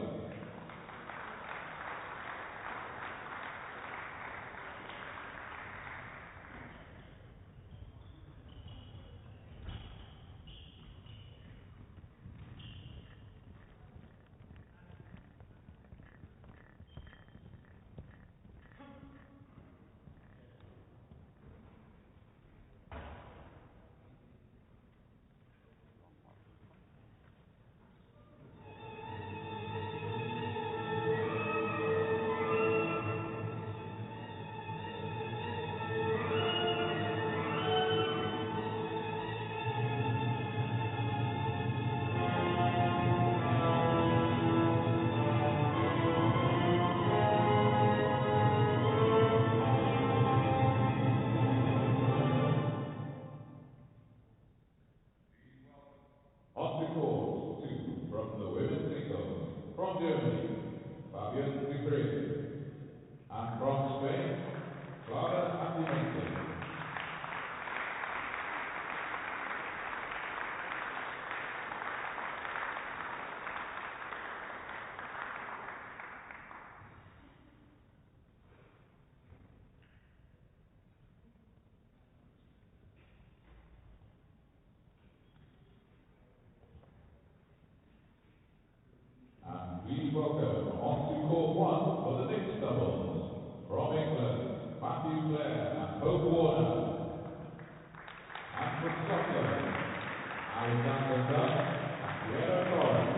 welcome onto court one for the mixed doubles. From England, Matthew Clare and Hope Warner. And from Scotland, Alexander Dunn and Piero Torres.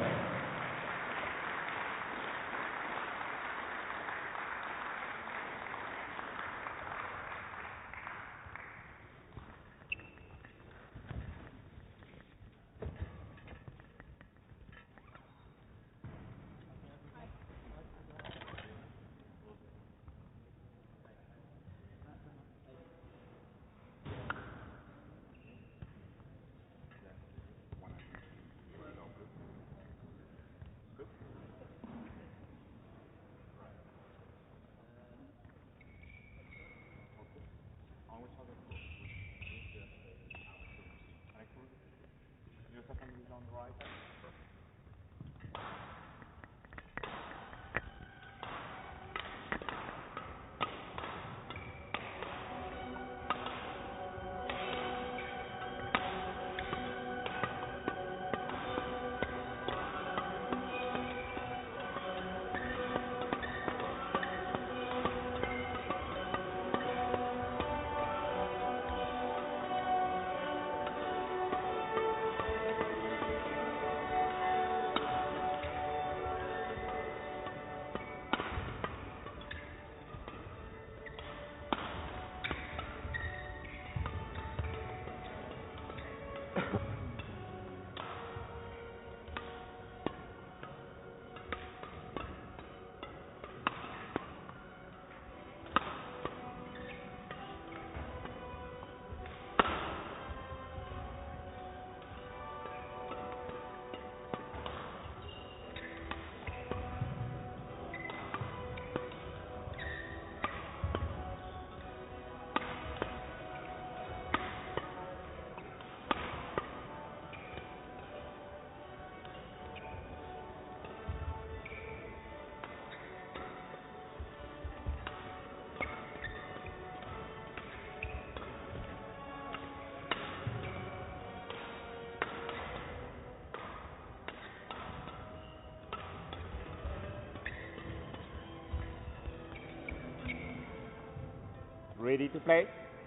Ready to play?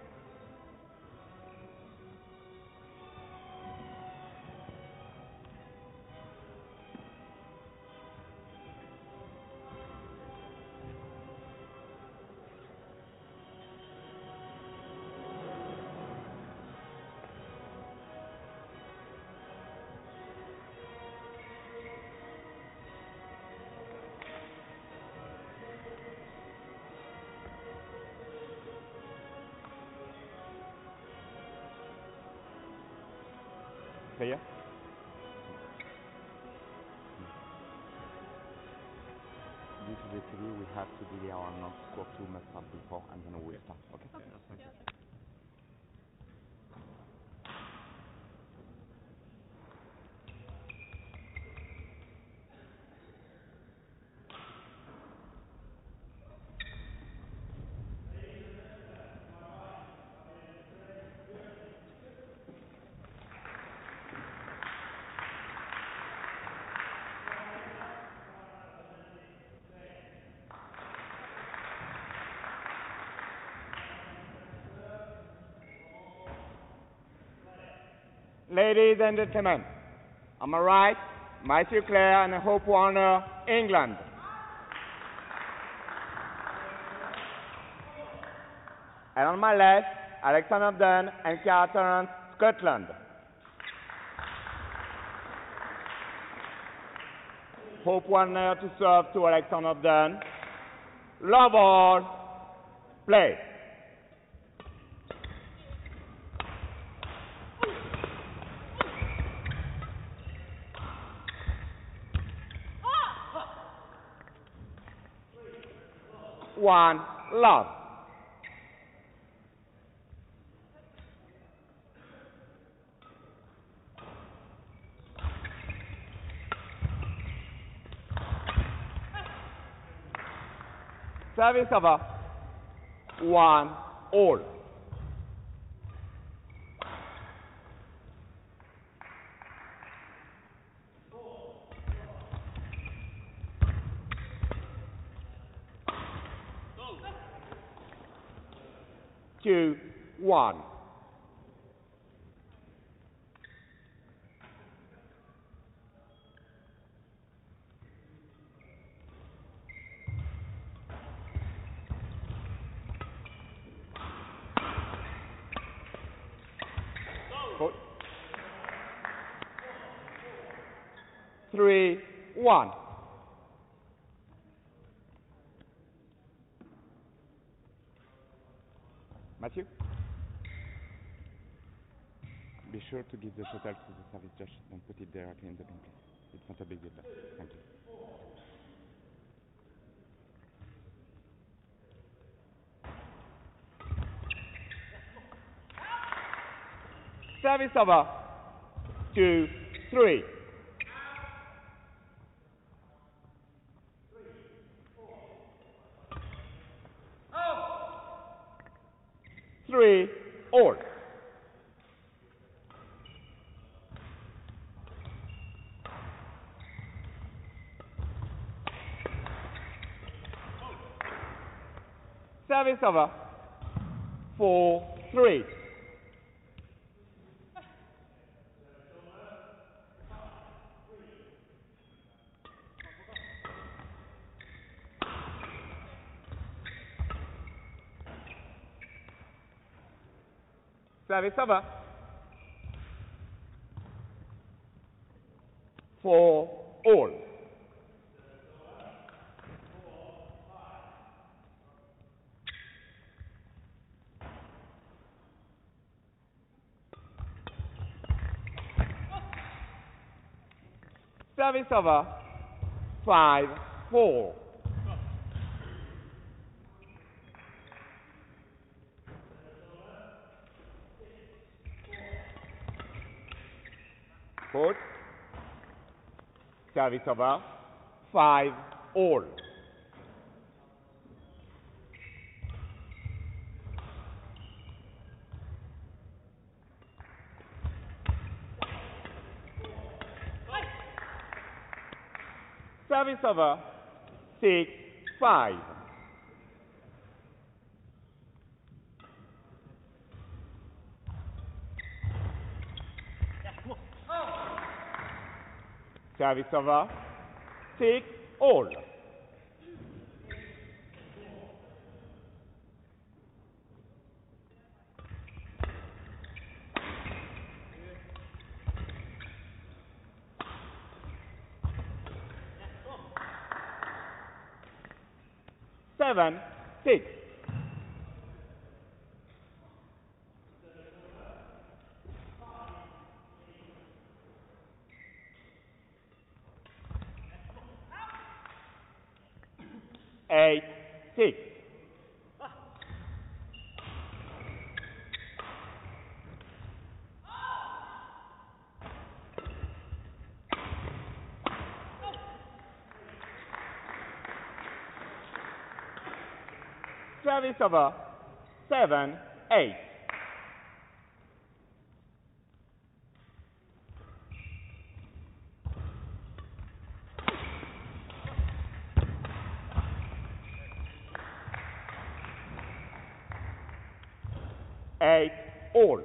Clear? Due to the T V, we have to delay our notes. Score two must start before, and then we'll start. Okay? Ladies and gentlemen, on my right, Matthew Clare and Hope Warner, England. And on my left, Alexander Dunn and Ciara Torrance, Scotland. Hope Warner to serve to Alexander Dunn. Love all. Play. One, love. Service over. One, all. two, one. Four, three, one. Matthew? Be sure to give the shuttle to the service judge and put it directly in the bin, please. It's not a big deal. Thank you. Service over. Two, three. Three, all. Service over. Four, three. Service over. Four, all. Service over. Five, four. Four. Service over. Five, all. Service over. Six, five. Service over. Six, all. Seven, six. Eight, six. Service over. Seven, eight. Eight, all.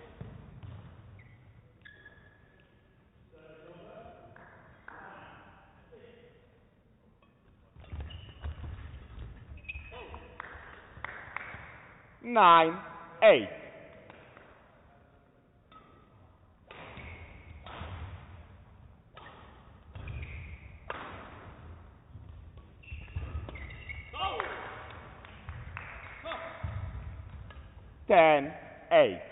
Nine, eight. Ten, eight.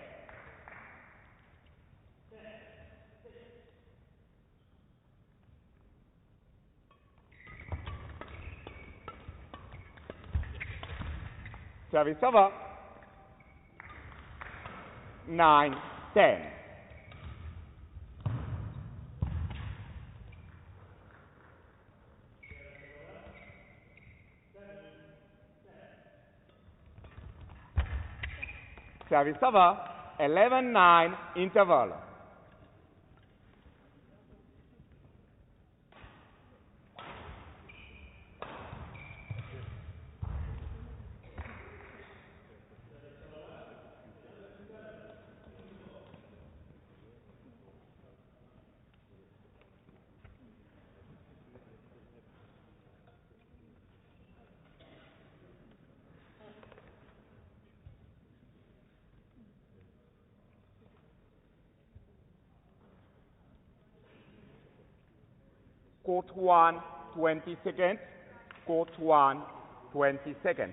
Service over. Nine, ten. Service over. Eleven, nine. Interval. Court one, twenty seconds. Court one, twenty seconds.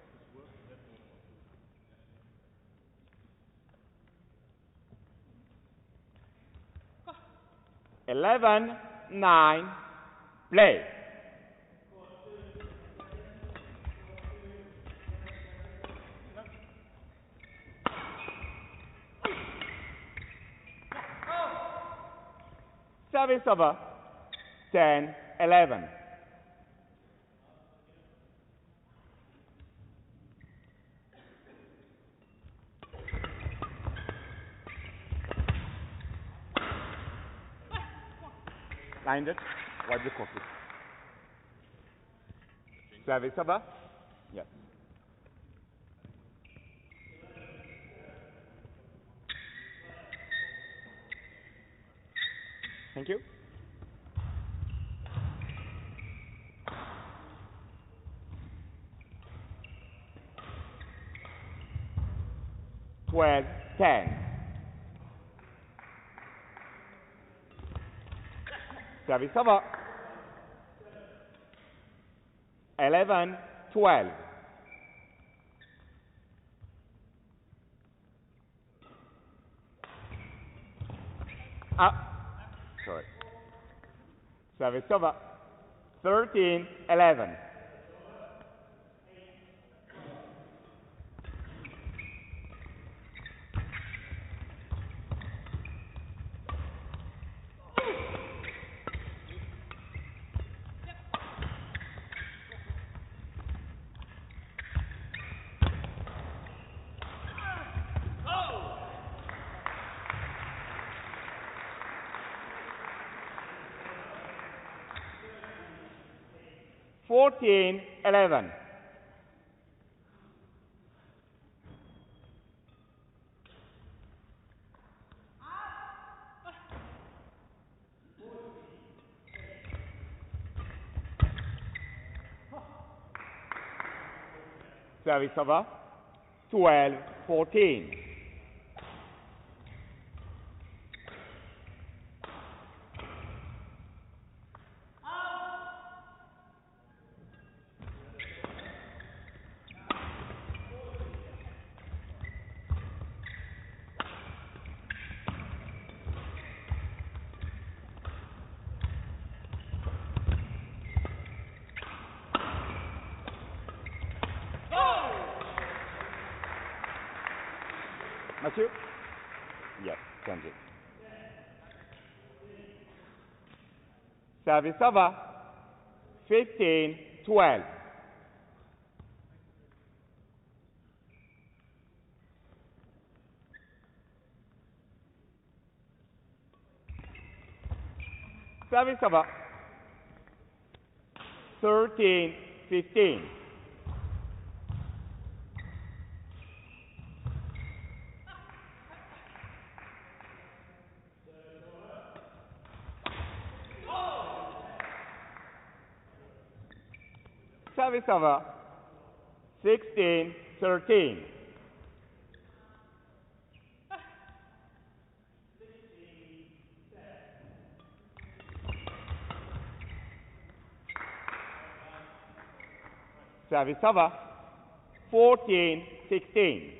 Eleven, nine, play. Service over. ten, eleven. Blinded. Wipe the coffee. Service over. Yes. Thank you. Twelve, ten. Service over. Eleven, twelve. Ah, sorry. Service over. Thirteen, eleven. Fourteen, eleven. Service over. Twelve, fourteen. Mathieu? Yes, change it. Service over. Fifteen, twelve. Service over. Thirteen, fifteen. Service over. Sixteen, thirteen. Service over. Fourteen, sixteen.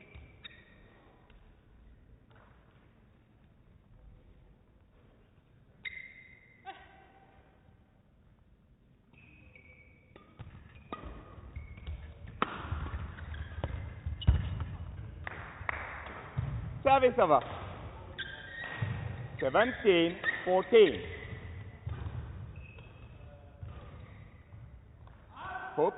Service over. Seventeen, fourteen. Hook.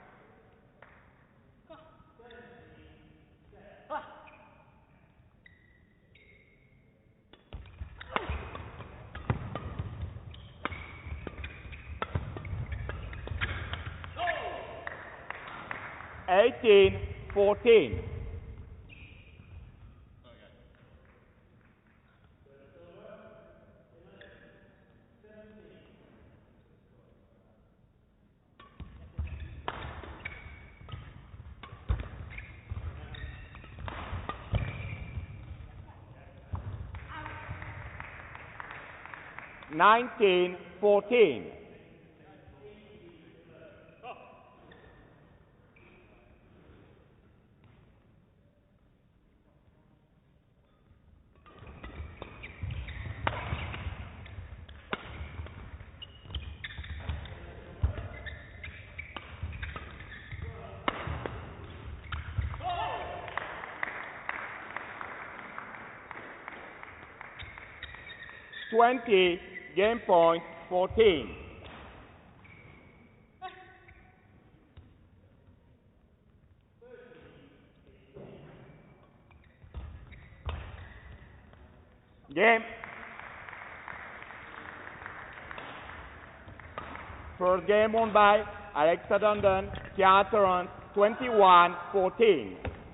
Eighteen, fourteen. nineteen fourteen. twenty, game point, fourteen. Game. First game won by Alexa Dundon, Kiara Torrance, twenty-one fourteen.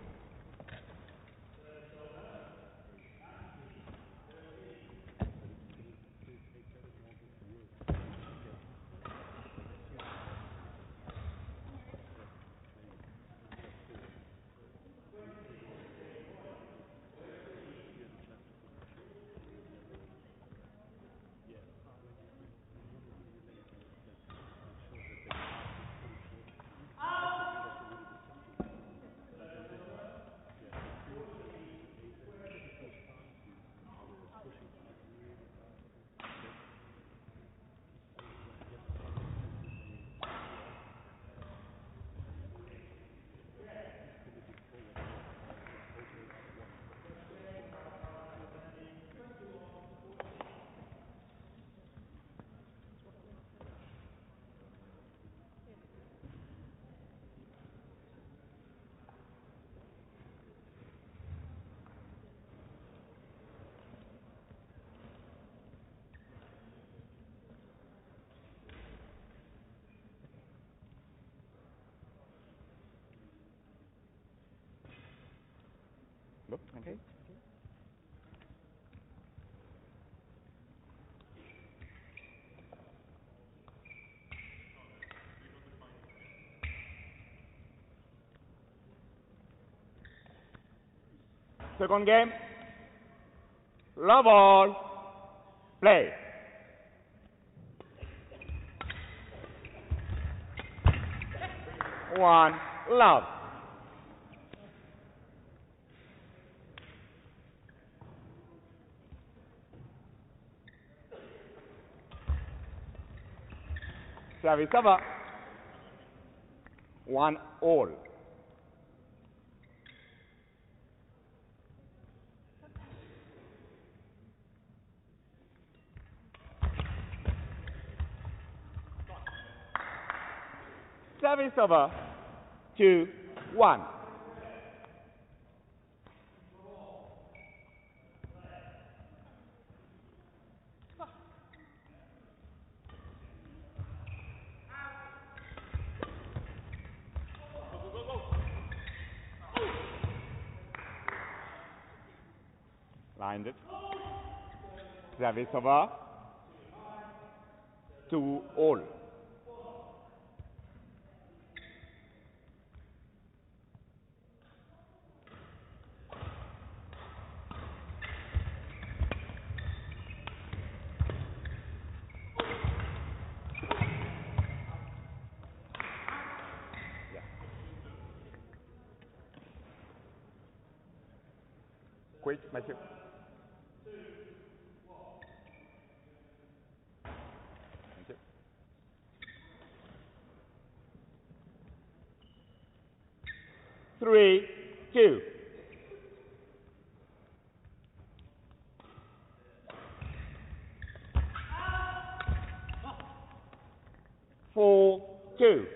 Okay. Second game. Love all. Play. One. Love. Service over. One all. Service over. Two, one. Lined it. Service over. Two all. Quick, Matthew. Thank you. Three, two. Four, two.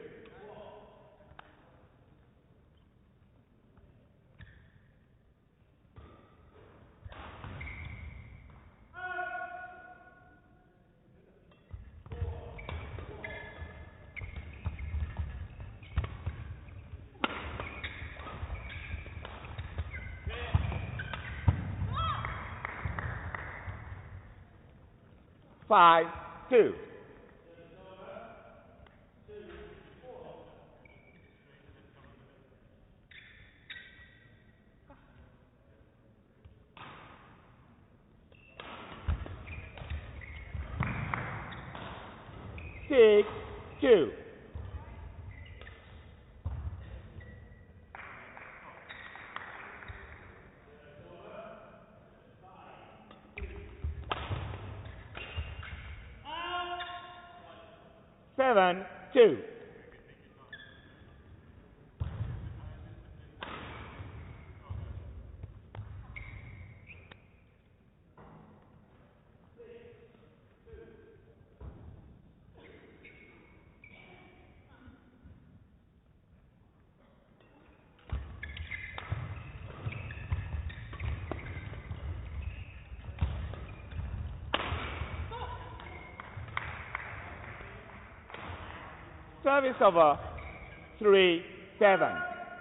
Five, two. six, two. Seven, two. Service over. Three, seven.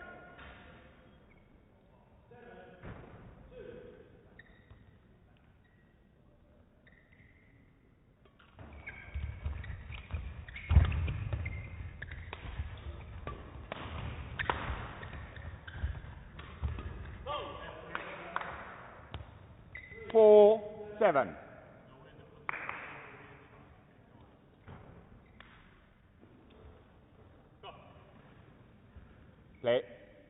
Four, seven. Play.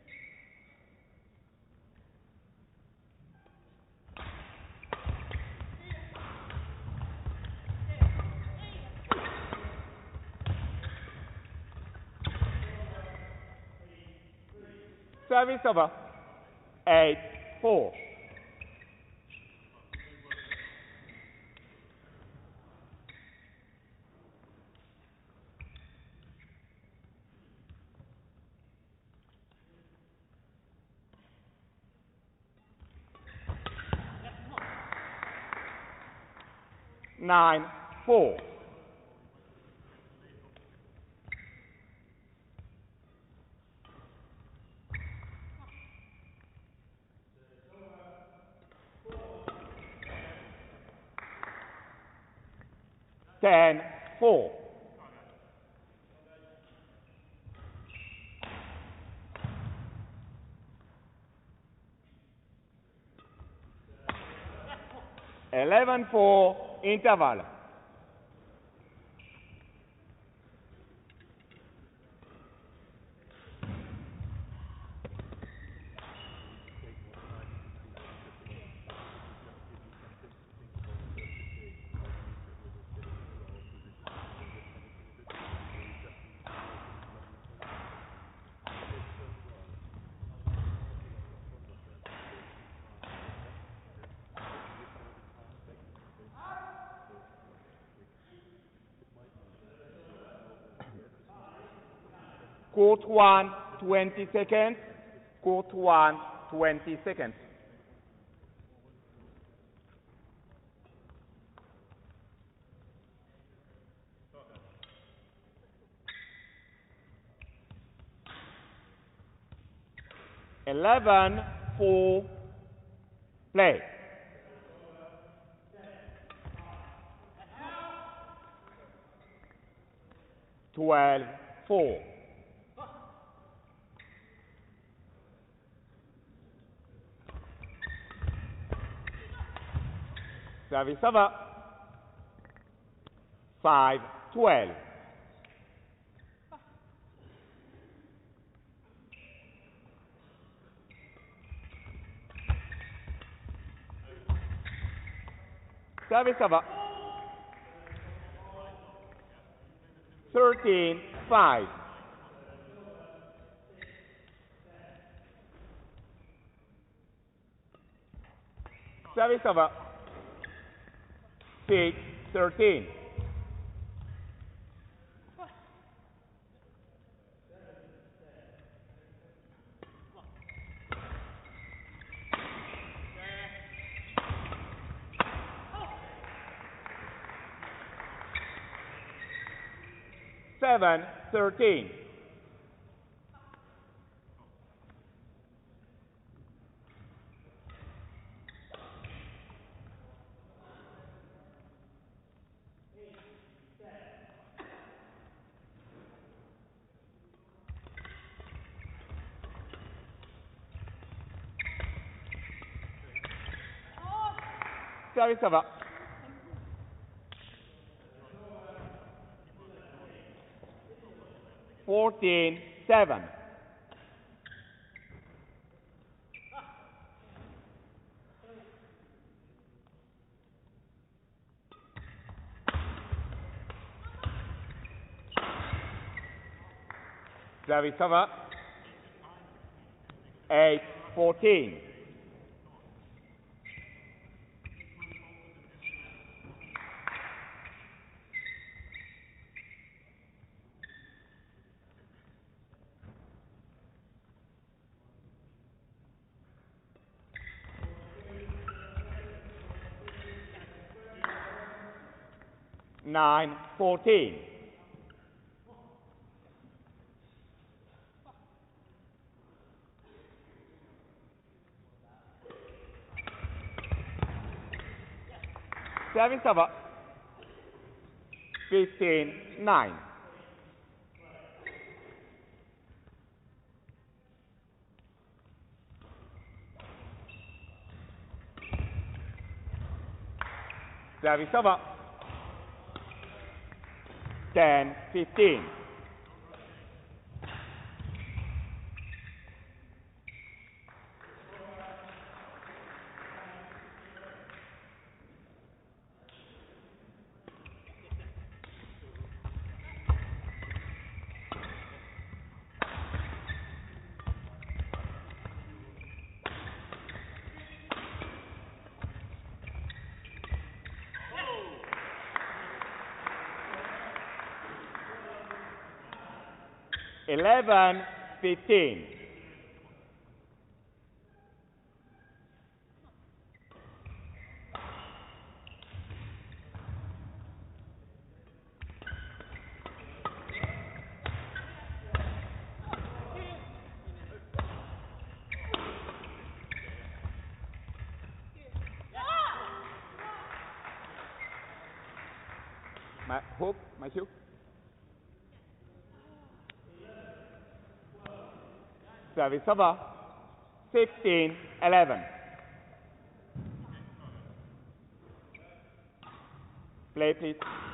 Service over. Eight, four. Nine, four. Ten, four. Eleven, four. Interval. Court one, twenty seconds. Court one, twenty seconds. Eleven, four. Play. Twelve, four. Service over. Five, twelve. Service over. Thirteen, five. Service over. Six, thirteen. Seven, thirteen. Service over. fourteen, seven. Service over. eight, fourteen. nine, fourteen. Service over. fifteen, nine. Service over. ten, fifteen. eleven, fifteen. My hook, my cue. Service over. fifteen, eleven. Play, please.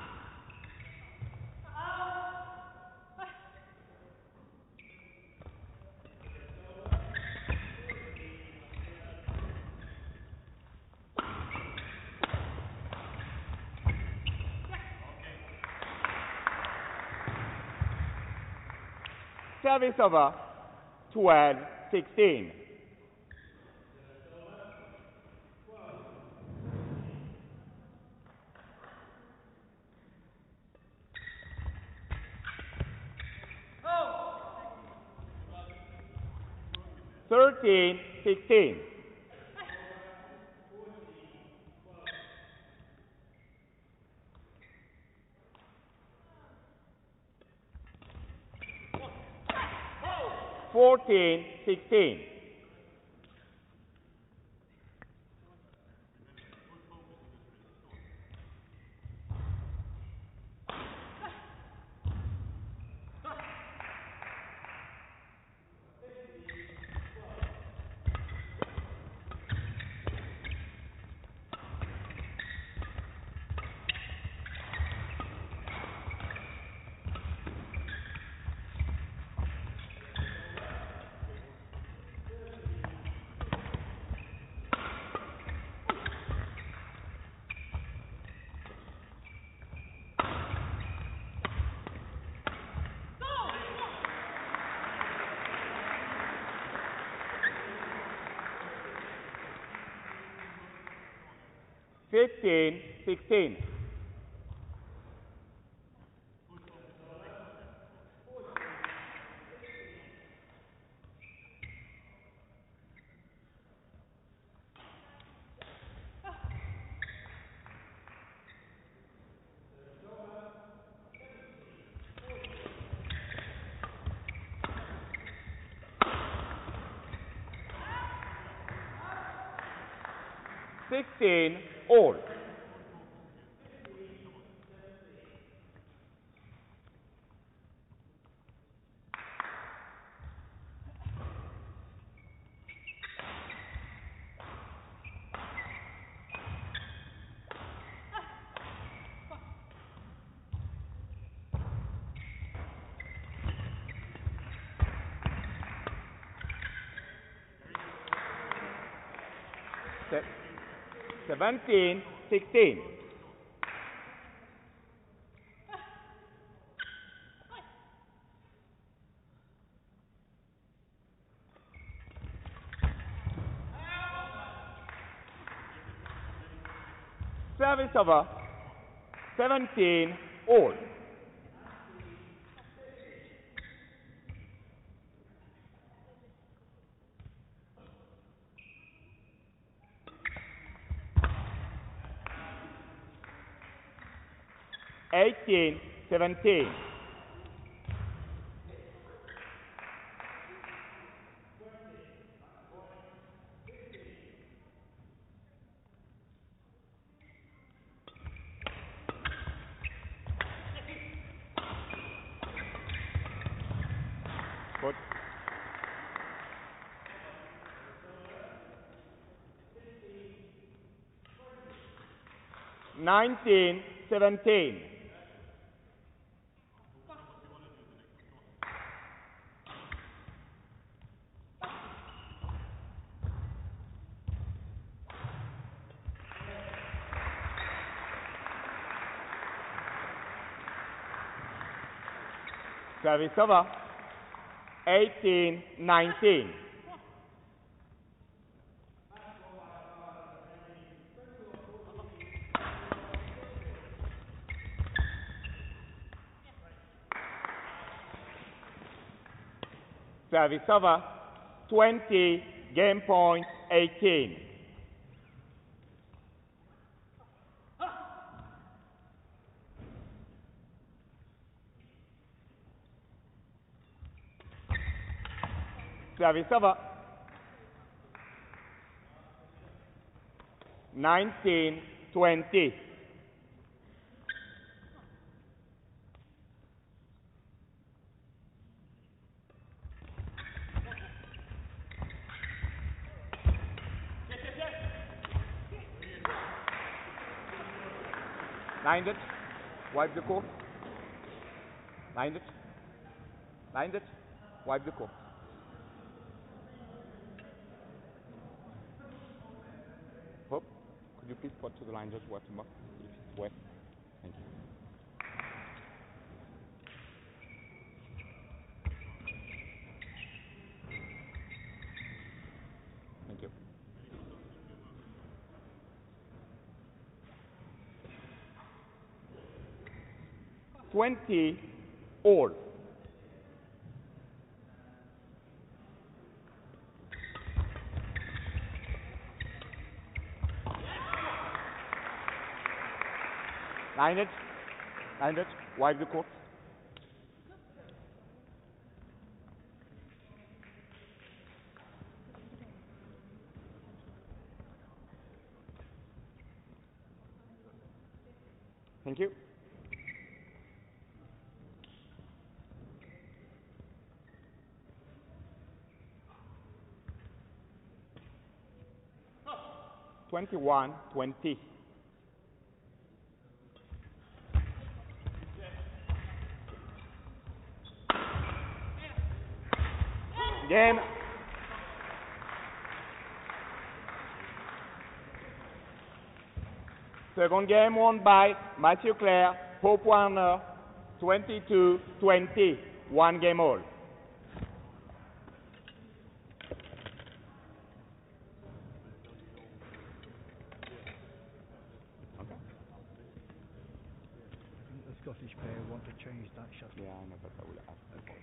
Service over. twelve, sixteen. thirteen, sixteen. fourteen, sixteen. fifteen, sixteen. sixteen, all. seventeen sixteen. Service over. seventeen all. eighteen seventeen. Good. nineteen seventeen. Service over. eighteen nineteen. Service over. twenty, game point eighteen. Service over. nineteen twenty. Lined it. Wipe the court. Lined it. Lined it. Wipe the court. Hope, could you please put to the line just wipe them up if it's wet? Thank you. Thank you. Twenty all. Line it. Line it. Wipe the court. Thank you. Twenty-one twenty. Game. Second game won by Matthew Clare, Hope Warner, twenty-two twenty. One game all. Okay. I think the Scottish pair want to change that shot. Yeah, I know, but I will ask. Okay.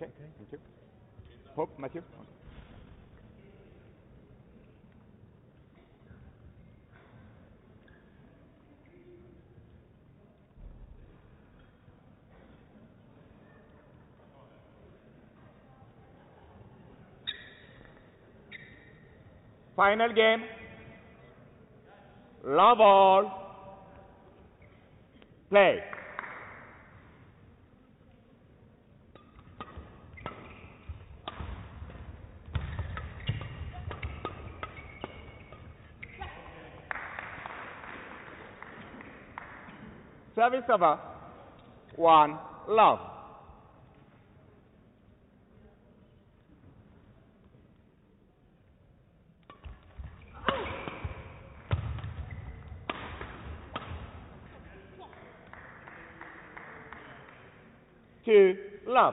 Okay, thank you. Hope, Matthew? Final game. Love all. Play. Service over. One, love. Two, love.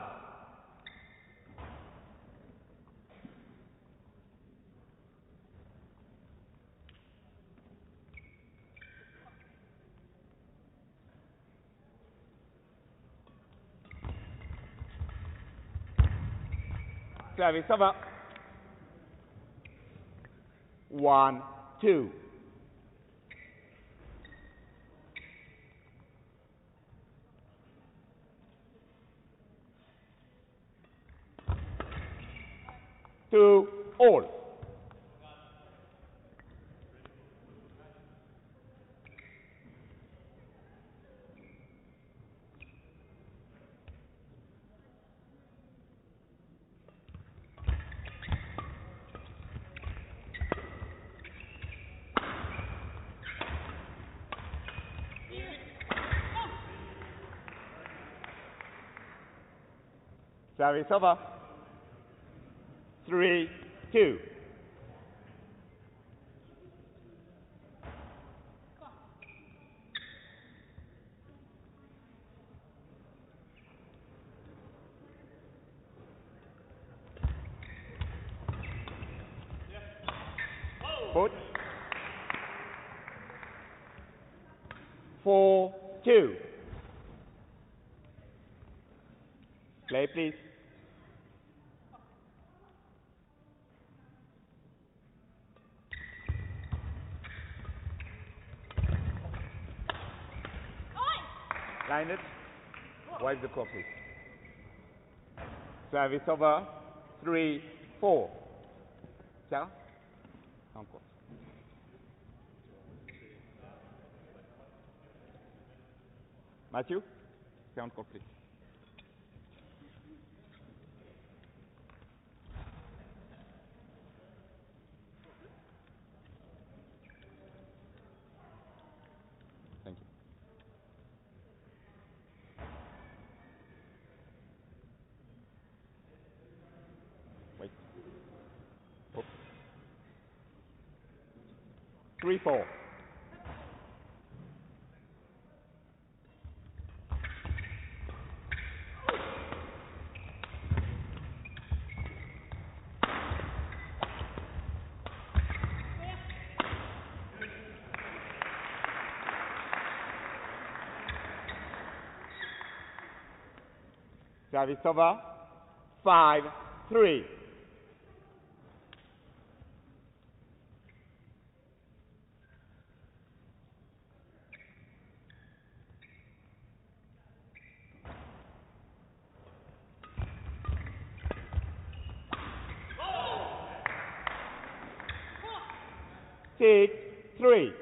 Service over. One, two. Two, all. Service over. Three, two. Put. Four, two. Play, please. Line it. Wipe the clock, please. Service over. Three, four. Sarah? Encore. Matthew? C'est encore, please. Thank you. Wait. Oh. Three, four. Service over. Five, three. Six, three.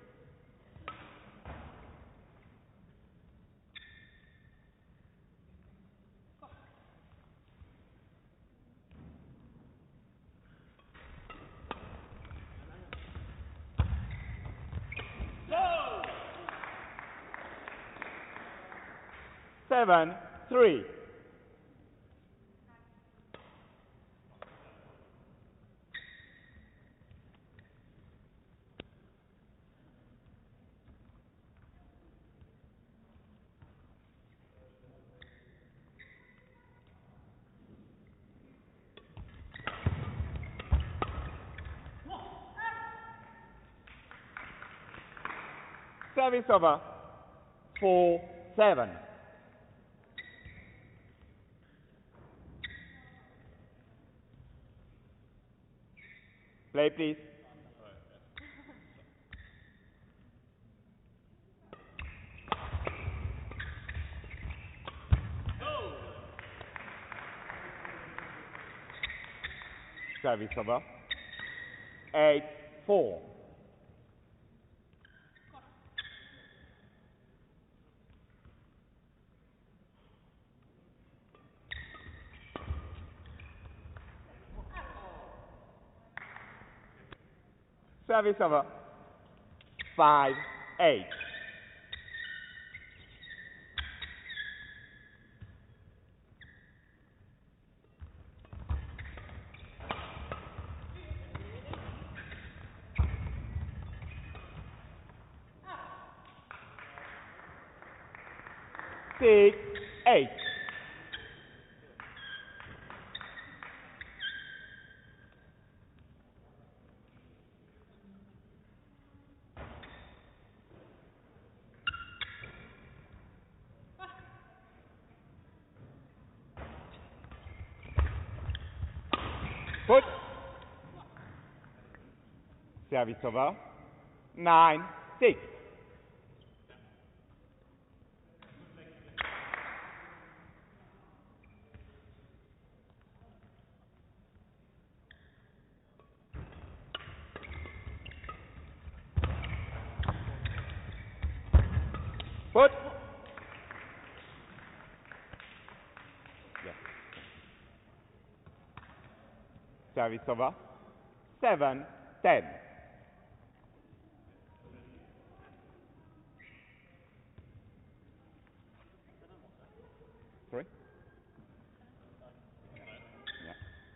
Seven, three. Service over. Four, seven. Play, please. Service over. Eight, four. Service over. Five, eight. Six, eight. Put. Service over. Nine, six. Put. Yes. Service over. Seven, ten. Sorry? Yeah.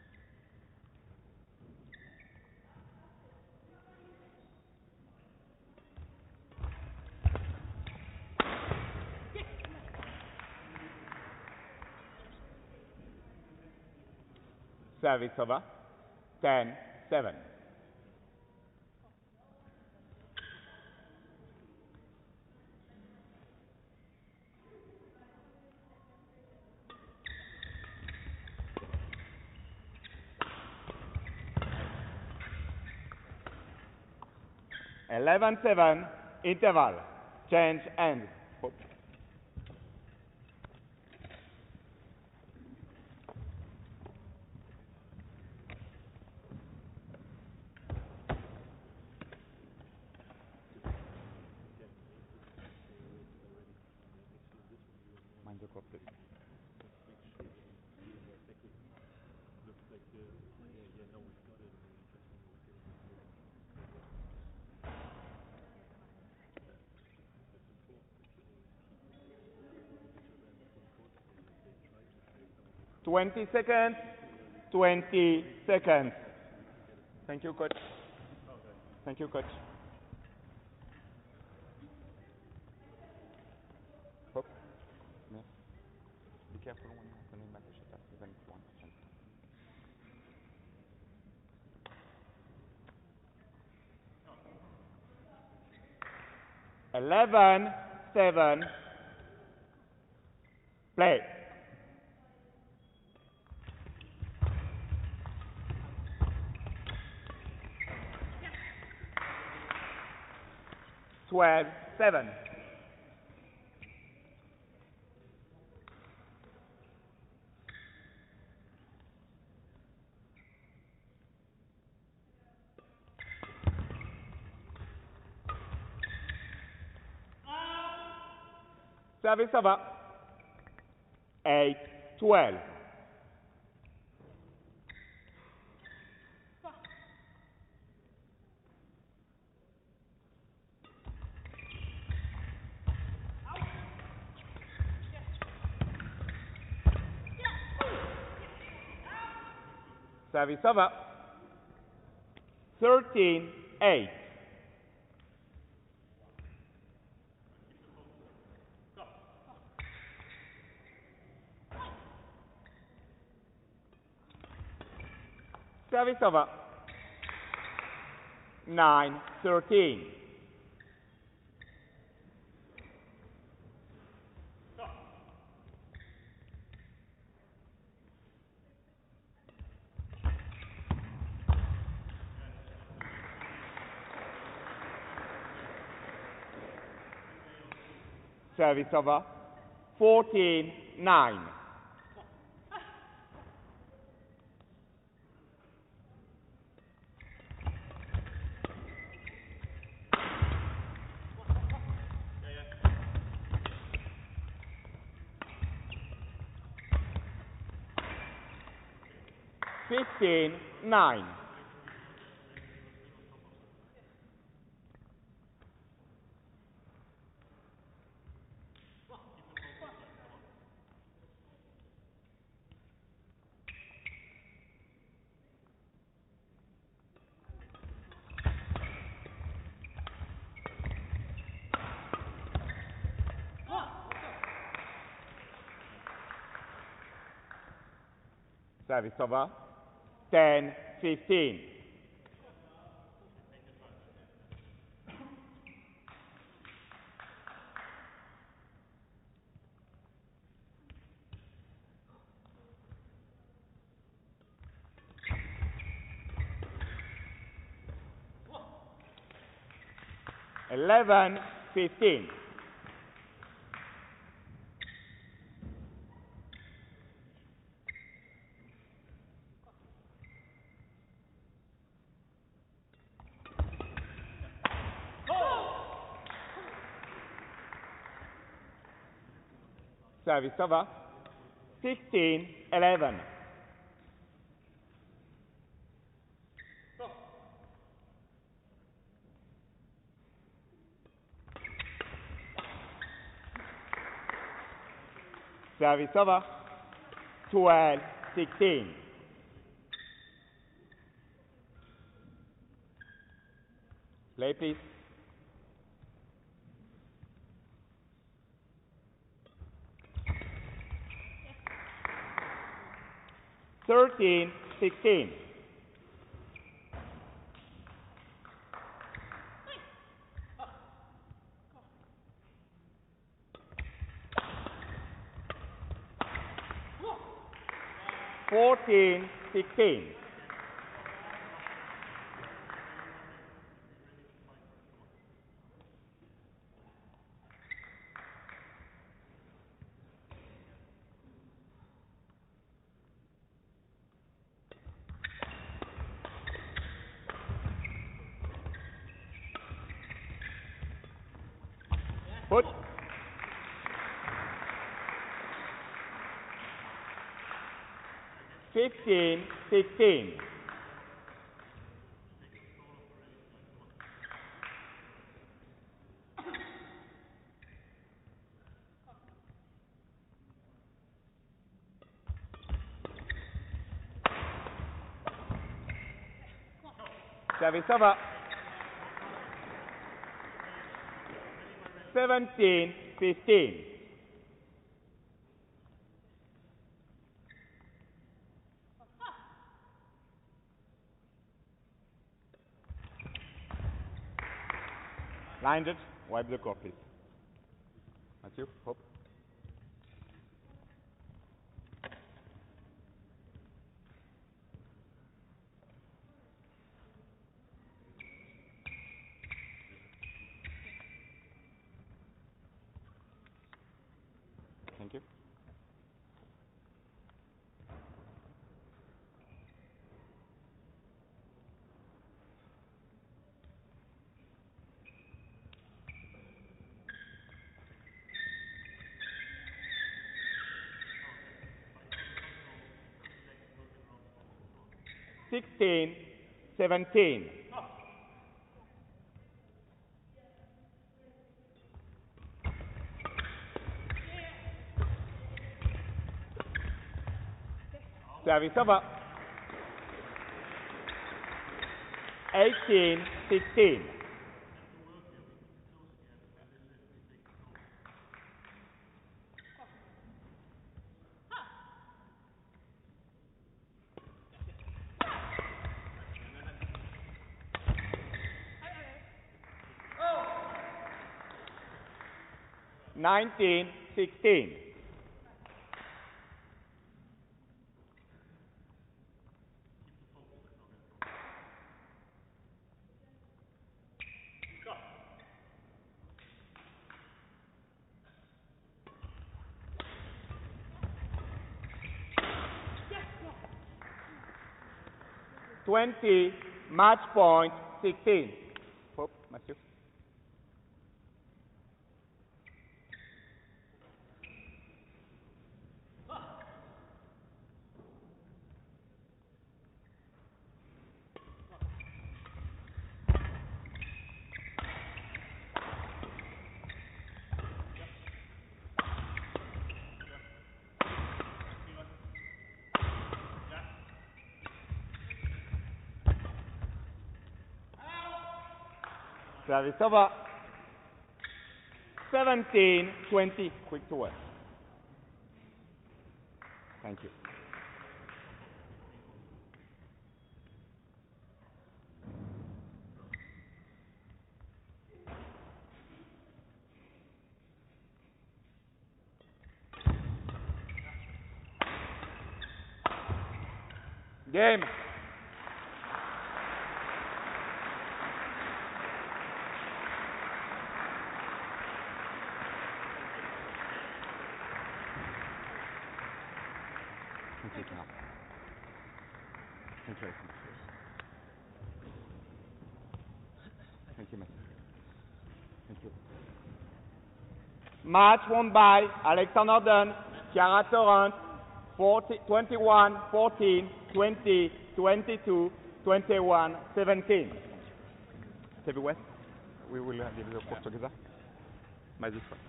Service over. Ten, seven. Eleven, seven. Interval. Change end. Hop. Mind the court, please. Twenty seconds. Twenty seconds. Thank you, coach. Thank you, coach. Hop. Yes. Be careful when you're turning back the shot at seventy-one percent. Eleven, seven. Play. Twelve, seven. Service over. Eight, twelve. Service over. Thirteen, eight. Service over. Nine, thirteen. Service over. fourteen nine. fifteen nine. Service over. ten fifteen. eleven fifteen. Service over. sixteen eleven. Service over. twelve sixteen. Play, please. thirteen sixteen. fourteen sixteen. Put. fifteen sixteen. Service over. seventeen fifteen. Blinded. Wipe the court, please. Matthew, Hope. Thank you. sixteen seventeen. Service over. eighteen sixteen. nineteen sixteen. twenty, match point sixteen. Hop, Mathieu. Service over. seventeen twenty. Quick to work. Thank you. Game. Thank you, Cal. Thank you. Thank you, Matthew. Thank you. Match won by Alexander Dunn, Chiara Torrent, forty, twenty-one fourteen, twenty, twenty-two, twenty-one seventeen. Stevie West, we will uh, give the course together. My this one.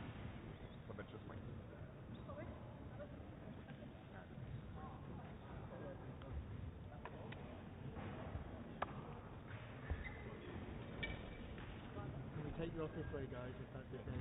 Can we take you off this way, guys, if that's okay?